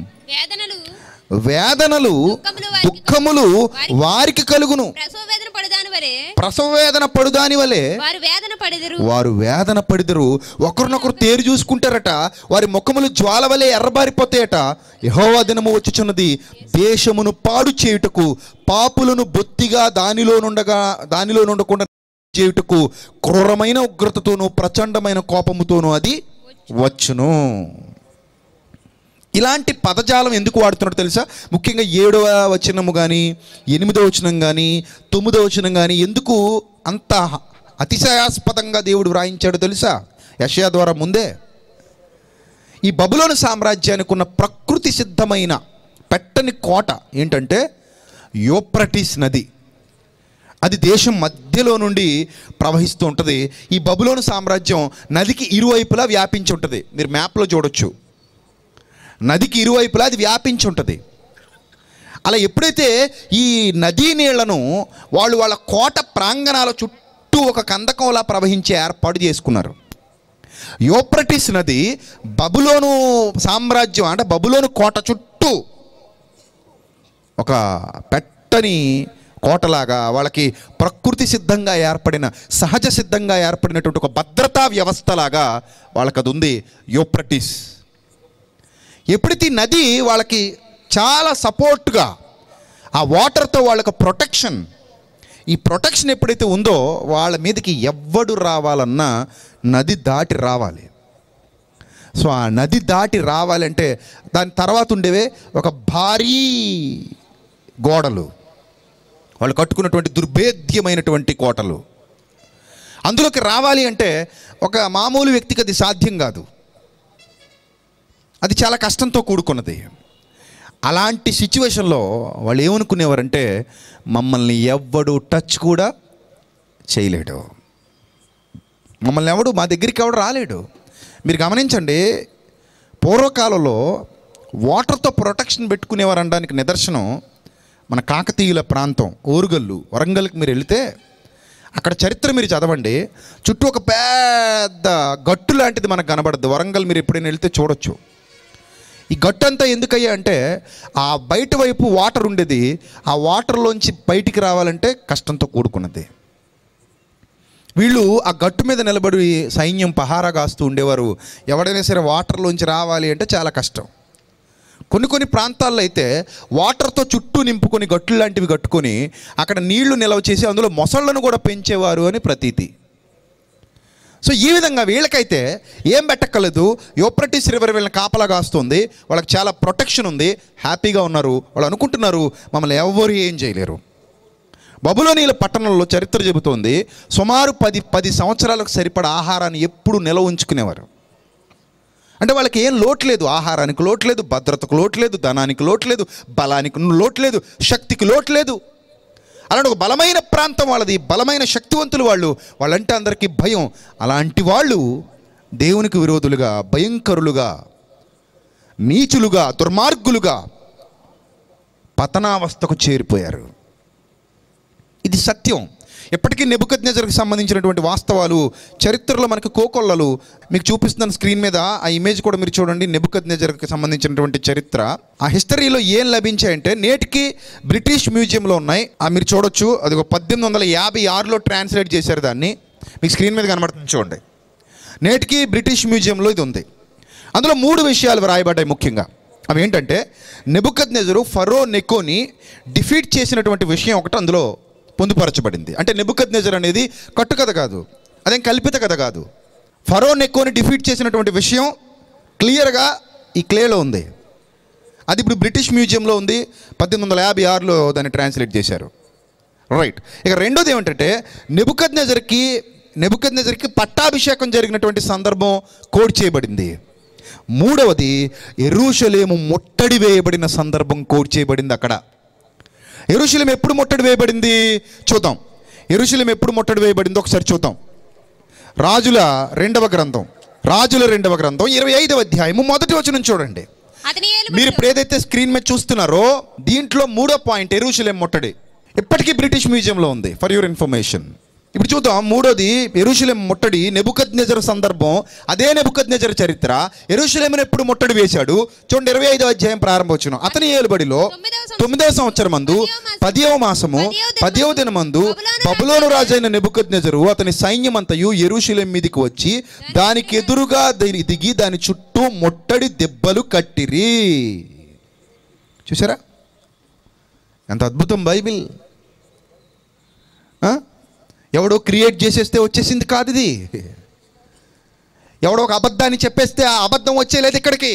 వేదనలు దుఃఖములు వారికి కలుగును. ప్రసవ వేదన పడుదాని వలె వారు వేదన పడిదరు. ఒకరినొకరు తేరు చూసుకుంటారట. వారి ముఖములు జ్వాల వలె ఎర్రబారిపోతాయట. యెహోవా దినము వచ్చుచున్నది, దేశమును పాడు చేయుటకు, పాపులను బొత్తిగా దానిలో నుండకుండా చేయుటకు, క్రూరమైన ఉగ్రతతోనూ ప్రచండమైన కోపముతోనూ అది వచ్చును. ఇలాంటి పదజాలం ఎందుకు వాడుతున్నాడో తెలుసా? ముఖ్యంగా 7వ వచనము కానీ 8వ వచనం కానీ 9వ వచనం కానీ ఎందుకు అంత అతిశయాస్పదంగా దేవుడు వ్రాయించాడో తెలుసా? యెషయా ద్వారా ముందే ఈ బబులోను సామ్రాజ్యానికి ఉన్న ప్రకృతి సిద్ధమైన పెట్టని కోట ఏంటంటే యూఫ్రటీస్ నది. అది దేశం మధ్యలో నుండి ప్రవహిస్తూ ఉంటుంది. ఈ బబులోను సామ్రాజ్యం నదికి ఇరువైపులా వ్యాపించి ఉంటుంది. మీరు మ్యాప్లో చూడొచ్చు, నదికి ఇరువైపులా అది వ్యాపించి ఉంటుంది. అలా ఎప్పుడైతే ఈ నదీ నీళ్లను వాళ్ళ కోట ప్రాంగణాల చుట్టూ ఒక కందకంలా ప్రవహించే ఏర్పాటు చేసుకున్నారు. యూఫ్రటీస్ నది బబులోను సామ్రాజ్యం అంటే బబులోను కోట చుట్టూ ఒక పెట్టని కోటలాగా వాళ్ళకి ప్రకృతి సిద్ధంగా ఏర్పడిన, సహజ సిద్ధంగా ఏర్పడినటువంటి ఒక భద్రతా వ్యవస్థలాగా వాళ్ళకి అది ఉంది యూఫ్రటీస్. ఎప్పుడైతే ఈ నది వాళ్ళకి చాలా సపోర్ట్గా ఆ వాటర్తో వాళ్ళకి ప్రొటెక్షన్, ఈ ప్రొటెక్షన్ ఎప్పుడైతే ఉందో వాళ్ళ మీదకి ఎవ్వడు రావాలన్నా నది దాటి రావాలి. సో ఆ నది దాటి రావాలంటే దాని తర్వాత ఉండేవే ఒక భారీ గోడలు, వాళ్ళు కట్టుకున్నటువంటి దుర్భేద్యమైనటువంటి కోటలు. అందులోకి రావాలి అంటే ఒక మామూలు వ్యక్తికి అది సాధ్యం కాదు, అది చాలా కష్టంతో కూడుకున్నది. అలాంటి సిచ్యువేషన్లో వాళ్ళు ఏమనుకునేవారంటే మమ్మల్ని ఎవ్వడు టచ్ కూడా చేయలేడు, మమ్మల్ని ఎవడు మా దగ్గరికి ఎవడు రాలేడు. మీరు గమనించండి, పూర్వకాలంలో వాటర్తో ప్రొటెక్షన్ పెట్టుకునేవారు అనడానికి నిదర్శనం మన కాకతీయుల ప్రాంతం ఓరుగల్లు, వరంగల్కి మీరు వెళితే అక్కడ చరిత్ర మీరు చదవండి. చుట్టూ ఒక పెద్ద గట్టు లాంటిది మనకు కనబడద్దు. వరంగల్ మీరు ఎప్పుడైనా వెళితే చూడొచ్చు. ఈ గట్టు అంతా ఎందుకయ్యా అంటే ఆ బయట వైపు వాటర్ ఉండేది, ఆ వాటర్లోంచి బయటికి రావాలంటే కష్టంతో కూడుకున్నది. వీళ్ళు ఆ గట్టు మీద నిలబడి సైన్యం పహారా కాస్తూ ఉండేవారు. ఎవడైనా సరే వాటర్లోంచి రావాలి అంటే చాలా కష్టం. కొన్ని ప్రాంతాల్లో అయితే వాటర్తో చుట్టూ నింపుకొని గట్లు లాంటివి కట్టుకొని అక్కడ నీళ్లు నిల్వ చేసి అందులో మొసళ్లను కూడా పెంచేవారు అని ప్రతీతి. సో ఈ విధంగా వీళ్ళకైతే ఏం పెట్టక్కర్లేదు, యూఫ్రటీస్ రివర్ వీళ్ళని కాపలా కాస్తుంది, వాళ్ళకి చాలా ప్రొటెక్షన్ ఉంది, హ్యాపీగా ఉన్నారు. వాళ్ళు అనుకుంటున్నారు మమ్మల్ని ఎవరు ఏం చేయలేరు. బబులోనీల పట్టణంలో చరిత్ర చెబుతోంది సుమారు 10 సంవత్సరాలకు సరిపడా ఆహారాన్ని ఎప్పుడు నిల్వ ఉంచుకునేవారు. అంటే వాళ్ళకి ఏం లోటు లేదు, ఆహారానికి లోటు లేదు, భద్రతకు లోటు లేదు, ధనానికి లోటు లేదు, బలానికి లోటు లేదు, శక్తికి లోటు లేదు. అలాంటి ఒక బలమైన ప్రాంతం వాళ్ళది, బలమైన శక్తివంతులు వాళ్ళంటే అందరికీ భయం. అలాంటి వాళ్ళు దేవునికి విరోధులుగా, భయంకరులుగా, నీచులుగా, దుర్మార్గులుగా పతనావస్థకు చేరిపోయారు. ఇది సత్యం. ఎప్పటికీ నెబుకద్నెజర్కి సంబంధించినటువంటి వాస్తవాలు చరిత్రలో మనకు కోకొల్లలు మీకు చూపిస్తున్నాను స్క్రీన్ మీద. ఆ ఇమేజ్ కూడా మీరు చూడండి. నెబుకద్నెజర్కి సంబంధించినటువంటి చరిత్ర, ఆ హిస్టరీలో ఏం లభించాయంటే నేటికి బ్రిటిష్ మ్యూజియంలో ఉన్నాయి. మీరు చూడొచ్చు. అది 1856లో ట్రాన్స్లేట్ చేశారు దాన్ని. మీకు స్క్రీన్ మీద కనబడుతుంది చూడండి. నేటికి బ్రిటిష్ మ్యూజియంలో ఇది ఉంది. అందులో 3 విషయాలు వ్రాయబడ్డాయి ముఖ్యంగా. అవి ఏంటంటే నెబుకద్నెజరు ఫరో నెకోని డిఫీట్ చేసినటువంటి విషయం ఒకటి అందులో పొందుపరచబడింది. అంటే నెబుకద్నెజర్ అనేది కట్టుకథ కాదు, అదేం కల్పిత కథ కాదు. ఫరో నెకోని డిఫీట్ చేసినటువంటి విషయం క్లియర్గా ఈ క్లేలో ఉంది. అది ఇప్పుడు బ్రిటిష్ మ్యూజియంలో ఉంది. 1856లో దాన్ని ట్రాన్స్లేట్ చేశారు. రైట్. ఇక రెండోది ఏమిటంటే నెబుకద్నెజర్కి పట్టాభిషేకం జరిగినటువంటి సందర్భం కోడ్ చేయబడింది. మూడవది యెరూషలేము ముట్టడి వేయబడిన సందర్భం కోడ్ చేయబడింది. అక్కడ యెరూషలేము ఎప్పుడు ముట్టడి వేయబడింది చూద్దాం. యెరూషలేము ఎప్పుడు ముట్టడి వేయబడిందో ఒకసారి చూద్దాం. రాజుల రెండవ గ్రంథం 25వ అధ్యాయము 1వ వచనం చూడండి. మీరు ఇప్పుడు ఏదైతే స్క్రీన్ మీద చూస్తున్నారో దీంట్లో 3వ పాయింట్ యెరూషలేము ముట్టడి. ఇప్పటికీ బ్రిటిష్ మ్యూజియంలో ఉంది, ఫర్ యువర్ ఇన్ఫర్మేషన్. ఇప్పుడు చూద్దాం. మూడోది యెరూషలేము ముట్టడి, నెబుకద్నెజరు సందర్భం. అదే నెబుకద్నెజరు చరిత్ర. యెరూషలేమును ఎప్పుడు ముట్టడి వేశాడు చూడండి. 25వ అధ్యాయం ప్రారంభవచనం. అతని ఏలుబడిలో 9వ సంవత్సరం మందు 10వ మాసము 10వ దినమందు బబులోను రాజైన నెబుకద్నెజరు అతని సైన్యమంతయు యెరూషలేము మీదికి వచ్చి దానికి ఎదురుగా దిగి దాని చుట్టూ ముట్టడి దెబ్బలు కట్టిరి. చూసారా ఎంత అద్భుతం బైబిల్. ఎవడో క్రియేట్ చేసేస్తే వచ్చేసింది కాదు ఇది. ఎవడో ఒక అబద్ధాన్ని చెప్పేస్తే ఆ అబద్ధం వచ్చేలేదు ఇక్కడికి.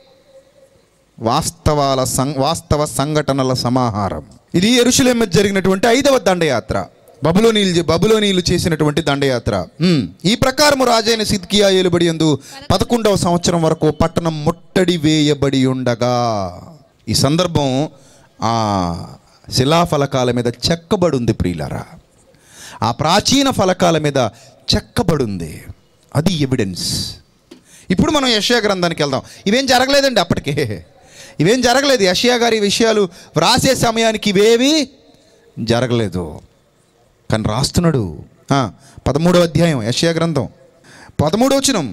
వాస్తవ సంఘటనల సమాహారం. ఇది యెరూషలేము మీద జరిగినటువంటి 5వ దండయాత్ర, బబులోనీయులు చేసినటువంటి దండయాత్ర. ఈ ప్రకారము రాజైన సిద్కియా ఏలుబడి యందు 11వ సంవత్సరం వరకు పట్టణం ముట్టడి వేయబడి ఉండగా. ఈ సందర్భం ఆ శిలాఫలకాల మీద చెక్కబడి ఉంది ప్రియులారా. ఆ ప్రాచీన ఫలకాల మీద చెక్కబడుంది. అది ఎవిడెన్స్. ఇప్పుడు మనం యెషయా గ్రంథానికి వెళ్దాం. ఇవేం జరగలేదండి అప్పటికే, ఇవేం జరగలేదు. యెషయా గారి విషయాలు వ్రాసే సమయానికి ఇవేవి జరగలేదు, కానీ రాస్తున్నాడు. 13వ అధ్యాయం యెషయా గ్రంథం 13వ వచనం.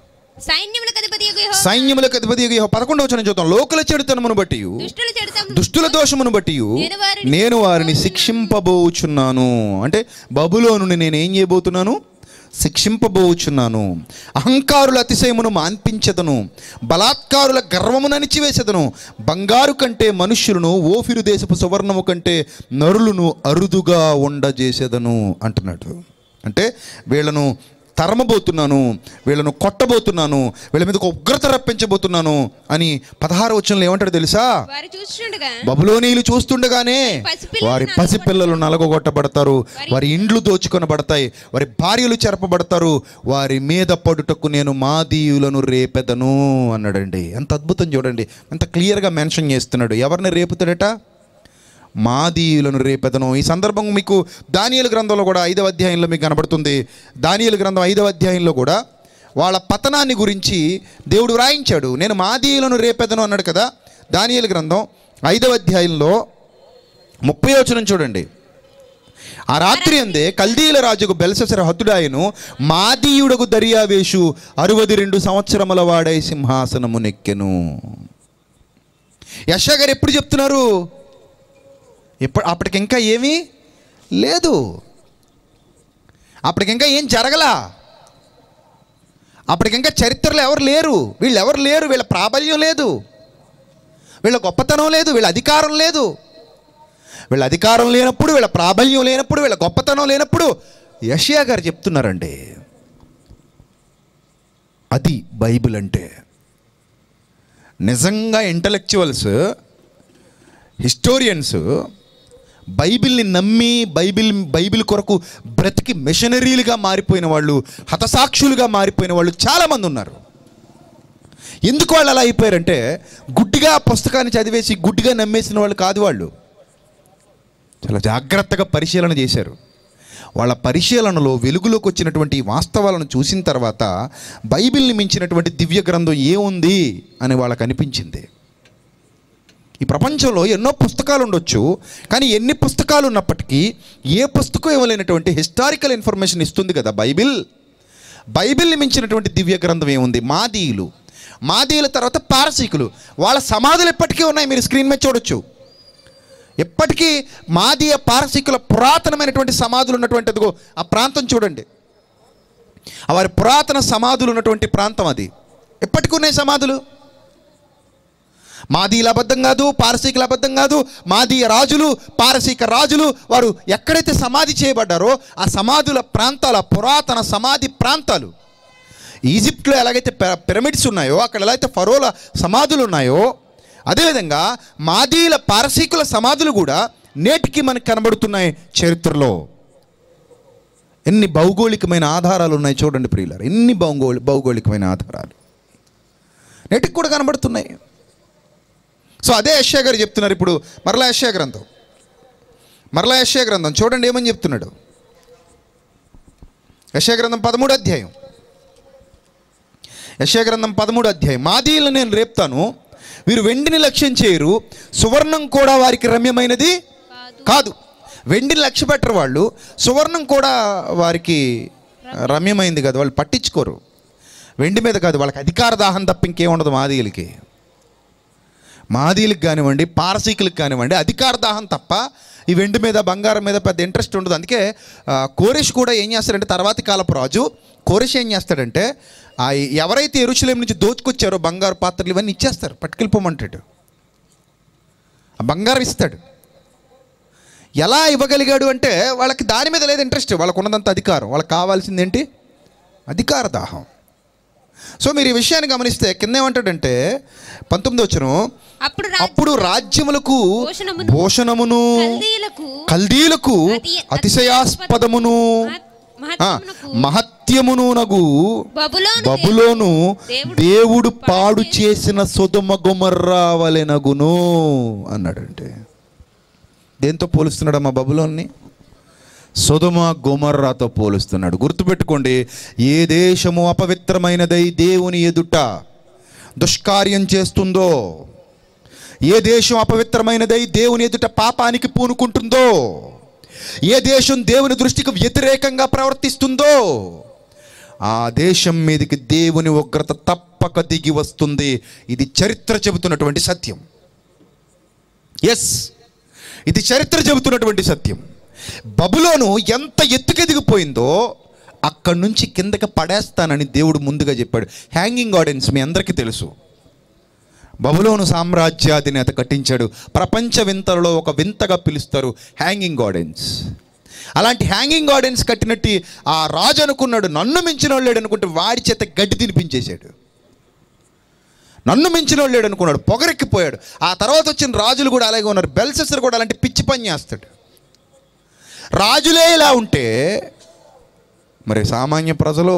సైన్యములకు అధిపతియగు యెహోవా 11వ వచనం చూద్దాం. లోకుల చెడుతనమును బట్టి దుష్టుల దోషమును బట్టి నేను వారిని శిక్షింపబోచున్నాను. అంటే బబులోనుని నేనేం చేయబోతున్నాను? శిక్షింపబోచున్నాను. అహంకారుల అతిశయమును మాన్పించదను, బలాత్కారుల గర్వమును అణిచివేసెదను. బంగారు కంటే మనుష్యులను, ఓఫిరు దేశపు సువర్ణము కంటే నరులను అరుదుగా ఉండజేసేదను అంటున్నాడు. అంటే వీళ్ళను తరమబోతున్నాను, వీళ్ళను కొట్టబోతున్నాను, వీళ్ళ మీద ఒక ఉగ్రత రప్పించబోతున్నాను అని 16వ వచనంలో ఏమంటాడు తెలుసా? బబులోనీయులు చూస్తుండగానే వారి పసిపిల్లలు నలగొట్టబడతారు, వారి ఇండ్లు దోచుకొనబడతాయి, వారి భార్యలు చెరపబడతారు, వారి మీద పడుటకు నేను మాదీయులను రేపెదను అన్నాడండి. ఎంత అద్భుతం చూడండి, ఎంత క్లియర్గా మెన్షన్ చేస్తున్నాడు. ఎవరిని రేపుతాడట? మాదీయులను రేపెదను. ఈ సందర్భం మీకు దానియేలు గ్రంథంలో కూడా 5వ అధ్యాయంలో మీకు కనబడుతుంది. దానియేలు గ్రంథం 5వ అధ్యాయంలో కూడా వాళ్ళ పతనాన్ని గురించి దేవుడు వ్రాయించాడు. నేను మాదీయులను రేపెదను అన్నాడు కదా. దానియేలు గ్రంథం 5వ అధ్యాయంలో 30వ వచనం చూడండి. ఆ రాత్రి అందే కల్దీయుల రాజుకు బెల్షస్సరు హతుడాయను, మాదీయుడకు దర్యావేషు 62 సంవత్సరముల వాడై సింహాసనము నెక్కెను. యెషయా గారు ఎప్పుడు చెప్తున్నారు? అప్పటికి ఇంకా ఏమీ లేదు, అప్పటికింకా ఏం జరగలా, అప్పటికింకా చరిత్రలో ఎవరు లేరు, వీళ్ళు ఎవరు లేరు, వీళ్ళ ప్రాబల్యం లేదు, వీళ్ళ గొప్పతనం లేదు, వీళ్ళ అధికారం లేదు. వీళ్ళ అధికారం లేనప్పుడు, వీళ్ళ ప్రాబల్యం లేనప్పుడు, వీళ్ళ గొప్పతనం లేనప్పుడు యెషయా గారు చెప్తున్నారండి. అది బైబిల్ అంటే. నిజంగా ఇంటలెక్చువల్స్, హిస్టోరియన్స్ బైబిల్ని నమ్మి బైబిల్ కొరకు బ్రతికి మిషనరీలుగా మారిపోయిన వాళ్ళు, హతసాక్షులుగా మారిపోయిన వాళ్ళు చాలామంది ఉన్నారు. ఎందుకు వాళ్ళు అలా అయిపోయారంటే గుడ్డిగా పుస్తకాన్ని చదివేసి గుడ్డిగా నమ్మేసిన వాళ్ళు కాదు. వాళ్ళు చాలా జాగ్రత్తగా పరిశీలన చేశారు. వాళ్ళ పరిశీలనలో వెలుగులోకి వచ్చినటువంటి వాస్తవాలను చూసిన తర్వాత బైబిల్ని మించినటువంటి దివ్య గ్రంథం ఏముంది అని వాళ్ళకు అనిపించింది. ఈ ప్రపంచంలో ఎన్నో పుస్తకాలు ఉండొచ్చు, కానీ ఎన్ని పుస్తకాలు ఉన్నప్పటికీ ఏ పుస్తకం ఇవ్వలేనటువంటి హిస్టారికల్ ఇన్ఫర్మేషన్ ఇస్తుంది కదా బైబిల్. బైబిల్ని మించినటువంటి దివ్య గ్రంథం ఏముంది? మాదీయుల తర్వాత పారసీకులు. వాళ్ళ సమాధులు ఎప్పటికీ ఉన్నాయి, మీరు స్క్రీన్ మీద చూడొచ్చు. ఎప్పటికీ మాదీయ పారసీకుల పురాతనమైనటువంటి సమాధులు ఉన్నటువంటిదిగో ఆ ప్రాంతం చూడండి. వారి పురాతన సమాధులు ఉన్నటువంటి ప్రాంతం అది. ఎప్పటికీ ఉన్నాయి సమాధులు. మాదీయుల అబద్ధం కాదు, పారసీకుల అబద్ధం కాదు. మాదీయ రాజులు, పారసీక రాజులు వారు ఎక్కడైతే సమాధి చేయబడ్డారో ఆ సమాధుల ప్రాంతాల పురాతన సమాధి ప్రాంతాలు. ఈజిప్ట్లో ఎలాగైతే పిరమిడ్స్ ఉన్నాయో, అక్కడ ఎలా అయితే ఫరోల సమాధులు ఉన్నాయో, అదేవిధంగా మాదీల పారసీకుల సమాధులు కూడా నేటికి మనకు కనబడుతున్నాయి చరిత్రలో. ఎన్ని భౌగోళికమైన ఆధారాలు ఉన్నాయి చూడండి ప్రియులారా, ఎన్ని భౌగోళికమైన ఆధారాలు నేటికి కూడా కనబడుతున్నాయి. సో అదే యెషయా గారు చెప్తున్నారు. ఇప్పుడు మరలా యెషయా గ్రంథం చూడండి ఏమని చెప్తున్నాడు. యెషయా గ్రంథం 13వ అధ్యాయం. యెషయా గ్రంథం 13వ అధ్యాయం. మాదీయులను నేను రేపుతాను, వీరు వెండిని లక్ష్యం చేయరు, సువర్ణం కూడా వారికి రమ్యమైనది కాదు. వెండిని లక్ష్య పెట్టరు వాళ్ళు, సువర్ణం కూడా వారికి రమ్యమైంది కాదు, వాళ్ళు పట్టించుకోరు. వెండి మీద కాదు, వాళ్ళకి అధికార దాహం తప్ప ఇంకేముండదు. మాదీయులకి కానివ్వండి, పారసీకులకు కానివ్వండి, అధికార దాహం తప్ప ఈ వెండి మీద బంగారం మీద పెద్ద ఇంట్రెస్ట్ ఉండదు. అందుకే కోరెష్ కూడా ఏం చేస్తాడంటే, తర్వాతి కాలపు రాజు కోరెష్ ఏం చేస్తాడంటే, ఎవరైతే యెరూషలేము నుంచి దోచుకొచ్చారో బంగారు పాత్రలు ఇవన్నీ ఇచ్చేస్తారు, పట్టుకెళ్ళిపోమంటాడు. ఆ బంగారం ఇస్తాడు. ఎలా ఇవ్వగలిగాడు అంటే, వాళ్ళకి దాని మీద లేదు ఇంట్రెస్ట్, వాళ్ళకు ఉన్నదంత అధికారం. వాళ్ళకి కావాల్సింది ఏంటి? అధికార దాహం. సో మీరు ఈ విషయాన్ని గమనిస్తే కింద ఏమంటాడంటే 19వ వచనం, అప్పుడు రాజ్యములకు భూషణమును కల్దీలకు అతిశయాస్పదమును మహత్యమును నగు బబులోను దేవుడు పాడు చేసిన సొదొమ గొమొర్రా వలెనగును అన్నాడంటే. దేంతో పోలుస్తున్నాడమ్మా బబులోన్ని? సొదొమ గొమొర్రాతో పోలుస్తున్నాడు. గుర్తుపెట్టుకోండి, ఏ దేశము అపవిత్రమైనదై దేవుని ఎదుట దుష్కార్యం చేస్తుందో, ఏ దేశం అపవిత్రమైనదై దేవుని ఎదుట పాపానికి పూనుకుంటుందో, ఏ దేశం దేవుని దృష్టికి వ్యతిరేకంగా ప్రవర్తిస్తుందో, ఆ దేశం మీదకి దేవుని ఉగ్రత తప్పక దిగి వస్తుంది. ఇది చరిత్ర చెబుతున్నటువంటి సత్యం. ఎస్, ఇది చరిత్ర చెబుతున్నటువంటి సత్యం. బబులోను ఎంత ఎత్తుకెదిగిపోయిందో అక్కడి నుంచి కిందకి పడేస్తానని దేవుడు ముందుగా చెప్పాడు. హ్యాంగింగ్ ఆర్డెన్స్ మీ అందరికీ తెలుసు. బబులోను సామ్రాజ్యాధినేత కట్టించాడు. ప్రపంచ వింతలలో ఒక వింతగా పిలుస్తారు హ్యాంగింగ్ ఆర్డెన్స్. అలాంటి హ్యాంగింగ్ ఆర్డెన్స్ కట్టినట్టు ఆ రాజు అనుకున్నాడు, నన్ను మించిన వాళ్ళు లేడు అనుకుంటే వాడి చేత గడ్డి తినిపించేశాడు. నన్ను మించిన వాళ్ళు లేడు అనుకున్నాడు, పొగరెక్కిపోయాడు. ఆ తర్వాత వచ్చిన రాజులు కూడా అలాగే ఉన్నారు. బెల్షస్సర్ కూడా అలాంటి పిచ్చి పని చేస్తాడు. రాజులే ఇలా ఉంటే మరి సామాన్య ప్రజలు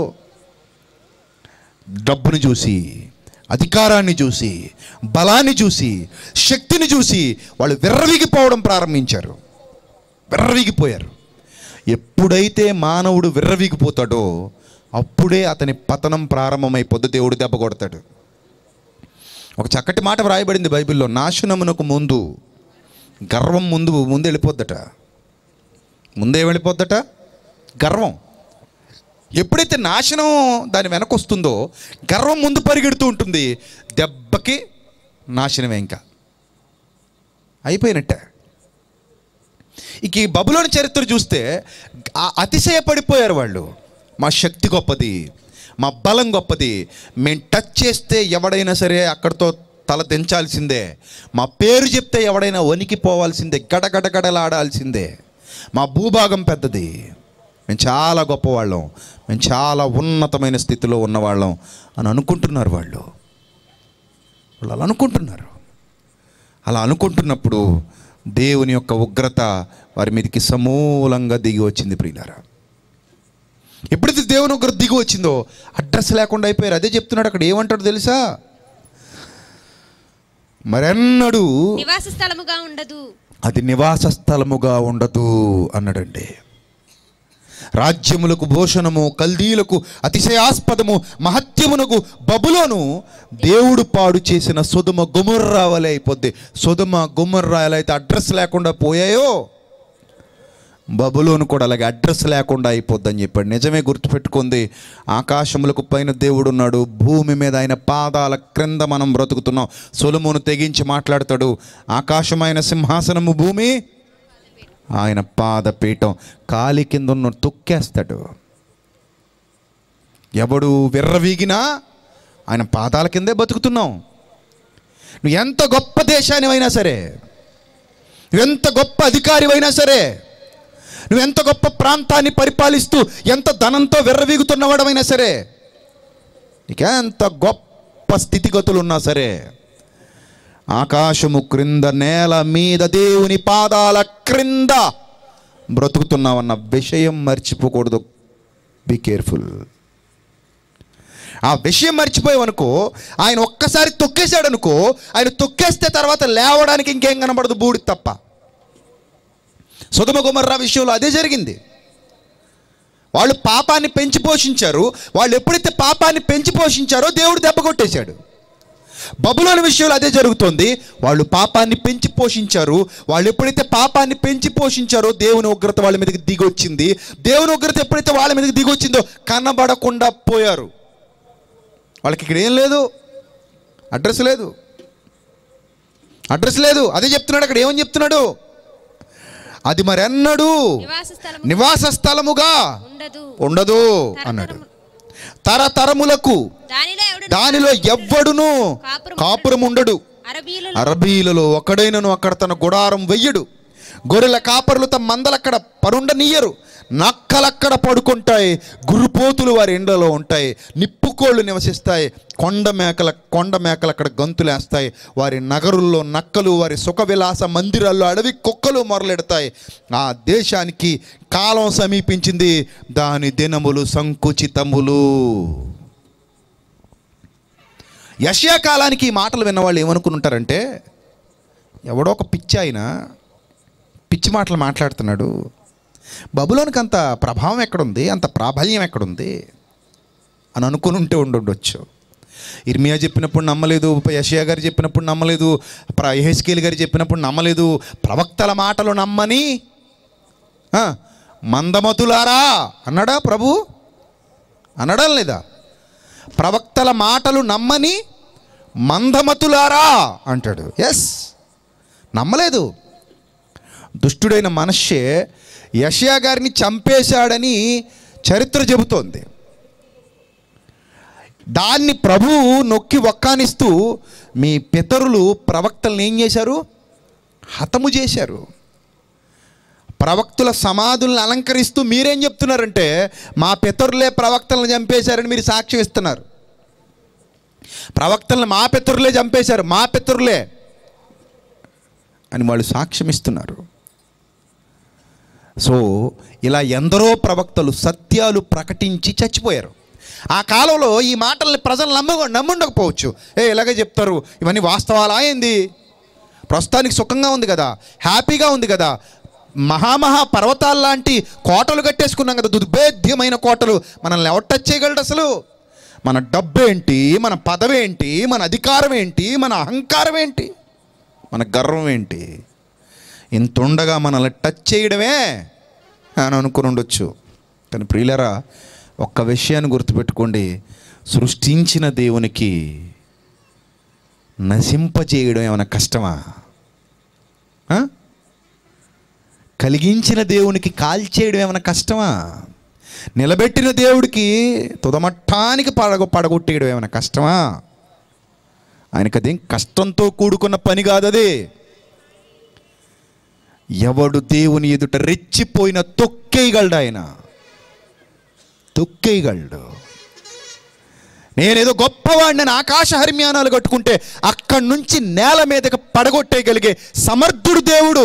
డబ్బును చూసి, అధికారాన్ని చూసి, బలాన్ని చూసి, శక్తిని చూసి వాళ్ళు విర్రవీగిపోవడం ప్రారంభించారు. విర్రవీగిపోయారు. ఎప్పుడైతే మానవుడు విర్రవీగిపోతాడో అప్పుడే అతని పతనం ప్రారంభమైపోద్ది. దేవుడు దెబ్బ కొడతాడు. ఒక చక్కటి మాట వ్రాయబడింది బైబిల్లో, నాశనమునకు ముందు గర్వం ముందు వెళ్ళిపోద్దట. ముందే వెళ్ళిపోద్దట గర్వం. ఎప్పుడైతే నాశనం దాని వెనక వస్తుందో గర్వం ముందు పరిగెడుతూ ఉంటుంది. దెబ్బకి నాశనమే, ఇంకా అయిపోయినట్టే. ఇక ఈ బబులోని చరిత్ర చూస్తే అతిశయపడిపోయారు వాళ్ళు. మా శక్తి గొప్పది, మా బలం గొప్పది, మేము టచ్ చేస్తే ఎవడైనా సరే అక్కడితో తల దించాల్సిందే, మా పేరు చెప్తే ఎవడైనా వణికిపోవాల్సిందే, గడగడగడలాడాల్సిందే, మా భూభాగం పెద్దది, మేము చాలా గొప్పవాళ్ళం, మేము చాలా ఉన్నతమైన స్థితిలో ఉన్నవాళ్ళం అని అనుకుంటున్నారు వాళ్ళు అలా అనుకుంటున్నారు. అలా అనుకుంటున్నప్పుడు దేవుని యొక్క ఉగ్రత వారి మీదకి సమూలంగా దిగి వచ్చింది. ప్రియులారా, ఎప్పుడైతే దేవుని ఉగ్రత దిగి వచ్చిందో అడ్రస్ లేకుండా అయిపోయారు. అదే చెప్తున్నాడు అక్కడ. ఏమంటాడు తెలుసా? మరెన్నడూ నివాస స్థలముగా ఉండదు, అది నివాస స్థలముగా ఉండదు అన్నాడండి. రాజ్యములకు భూషణము, కల్దీలకు అతిశయాస్పదము, మహత్యమునకు బబులోను దేవుడు పాడు చేసిన సొదొమ గొమొర్రా వలె అయిపోద్ది. సొదొమ గొమొర్రా ఎలా అయితే అడ్రస్ లేకుండా పోయాయో బబులోను కూడా అలాగే అడ్రస్ లేకుండా అయిపోద్దని చెప్పాడు. నిజమే, గుర్తుపెట్టుకుంది. ఆకాశములకు పైన దేవుడు ఉన్నాడు, భూమి మీద ఆయన పాదాల క్రింద మనం బ్రతుకుతున్నాం. సొలొమోను తెగించి మాట్లాడతాడు, ఆకాశమైన సింహాసనము, భూమి ఆయన పాదపీఠం. కాలి కింద ఉన్న తొక్కేస్తాడు. ఎవడు విర్రవీగినా ఆయన పాదాల కిందే బతుకుతున్నాం. నువ్వు ఎంత గొప్ప దేశానివైనా సరే, నువ్వెంత గొప్ప అధికారివైనా సరే, నువ్వెంత గొప్ప ప్రాంతాన్ని పరిపాలిస్తూ ఎంత ధనంతో విర్రవీగుతున్నవాడమైనా సరే, నీకెంత గొప్ప స్థితిగతులు ఉన్నా సరే, ఆకాశము క్రింద, నేల మీద, దేవుని పాదాల క్రింద బ్రతుకుతున్నామన్న విషయం మర్చిపోకూడదు. Be careful. ఆ విషయం మర్చిపోయావనుకో, ఆయన ఒక్కసారి తొక్కేశాడు అనుకో, ఆయన తొక్కేస్తే తర్వాత లేవడానికి ఇంకేం కనబడదు, బూడి తప్ప. సొదొమ గొమొర్రా విషయంలో అదే జరిగింది. వాళ్ళు పాపాన్ని పెంచి పోషించారు. వాళ్ళు ఎప్పుడైతే పాపాన్ని పెంచి పోషించారో దేవుడు దెబ్బ కొట్టేశాడు. బబులోను విషయంలో అదే జరుగుతోంది. వాళ్ళు పాపాన్ని పెంచి పోషించారు. వాళ్ళు ఎప్పుడైతే పాపాన్ని పెంచి పోషించారో దేవుని ఉగ్రత వాళ్ళ మీదకి దిగొచ్చింది. దేవుని ఉగ్రత ఎప్పుడైతే వాళ్ళ మీదకి దిగొచ్చిందో కనబడకుండా పోయారు. వాళ్ళకి ఇక్కడ ఏం లేదు, అడ్రస్ లేదు, అడ్రస్ లేదు. అదే చెప్తున్నాడు అక్కడ. ఏమని చెప్తున్నాడు? అది మరెన్నడూ నివాస స్థలముగా ఉండదు అన్నాడు. తరతరములకు దానిలో ఎవ్వడును కాపురం ఉండడు. అరబీలలో ఒకడైనను అక్కడ తన గుడారం వెయ్యడు. గొర్రెల కాపరులు తమ మందలక్కడ పరుండనీయరు. నక్కలక్కడ పడుకుంటాయి. గురుపోతులు వారి ఎండలో ఉంటాయి. నిప్పుకోళ్ళు నివసిస్తాయి. కొండ మేకలు అక్కడ గంతులేస్తాయి. వారి నగరుల్లో నక్కలు, వారి సుఖ విలాస మందిరాల్లో అడవి కుక్కలు మొరలెడతాయి. ఆ దేశానికి కాలం సమీపించింది, దాని దినములు సంకుచితములు. యెషయా కాలానికి ఈ మాటలు విన్నవాళ్ళు ఏమనుకుని ఉంటారంటే, ఎవడో ఒక పిచ్చి మాటలు మాట్లాడుతున్నాడు, బబులోనికి అంత ప్రభావం ఎక్కడుంది, అంత ప్రాబల్యం ఎక్కడుంది అని అనుకుని ఉంటే ఉండొచ్చు. ఇర్మియా చెప్పినప్పుడు నమ్మలేదు, యెషయా గారు చెప్పినప్పుడు నమ్మలేదు, యెహెజ్కేలు గారు చెప్పినప్పుడు నమ్మలేదు. ప్రవక్తల మాటలు నమ్మని మందమతులారా అన్నాడా ప్రభు? అనడం లేదా? ప్రవక్తల మాటలు నమ్మని మందమతులారా అంటాడు. ఎస్, నమ్మలేదు. దుష్టుడైన మనష్షే యెషయా గారిని చంపేశాడని చరిత్ర చెబుతోంది. దాన్ని ప్రభువు నొక్కి వక్కానిస్తూ, మీ పితరులు ప్రవక్తలను ఏం చేశారు? హతము చేశారు. ప్రవక్తుల సమాధులను అలంకరిస్తూ మీరేం చెప్తున్నారంటే, మా పితరులే ప్రవక్తలను చంపేశారని మీరు సాక్ష్యం ఇస్తున్నారు. ప్రవక్తలను మా పితరులే చంపేశారు, మా పితరులే అని వాళ్ళు సాక్ష్యం ఇస్తున్నారు. సో ఇలా ఎందరో ప్రవక్తలు సత్యాలు ప్రకటించి చచ్చిపోయారు. ఆ కాలంలో ఈ మాటల్ని ప్రజలు నమ్ముండకపోవచ్చు. ఇలాగే చెప్తారు, ఇవన్నీ వాస్తవాలా ఏంది? ప్రస్తుతానికి సుఖంగా ఉంది కదా, హ్యాపీగా ఉంది కదా, మహామహా పర్వతాల లాంటి కోటలు కట్టేసుకున్నాం కదా, దుర్భేద్యమైన కోటలు. మనల్ని ఎవరు టచ్ చేయగలడు అసలు? మన డబ్బు ఏంటి, మన పదవి ఏంటి, మన అధికారం ఏంటి, మన అహంకారం ఏంటి, మన గర్వం ఏంటి? ఇంత ఉండగా మనల్ని టచ్ చేయడమే అని అనుకుని ఉండొచ్చు. కానీ ప్రియులారా, ఒక్క విషయాన్ని గుర్తుపెట్టుకోండి, సృష్టించిన దేవునికి నశింపజేయడం ఏమైనా కష్టమా? కలిగించిన దేవునికి కాల్చేయడం ఏమైనా కష్టమా? నిలబెట్టిన దేవుడికి తుదమట్టానికి పడగొట్టేయడం ఏమైనా కష్టమా? ఆయనకి అదేం కష్టంతో కూడుకున్న పని కాదు అది. ఎవడు దేవుని ఎదుట రెచ్చిపోయిన తొక్కేయగలడు, ఆయన తొక్కేయగలడు. నేనేదో గొప్పవాడిని ఆకాశ హర్మ్యానాలు కట్టుకుంటే అక్కడి నుంచి నేల మీదకి పడగొట్టేయగలిగే సమర్థుడు దేవుడు.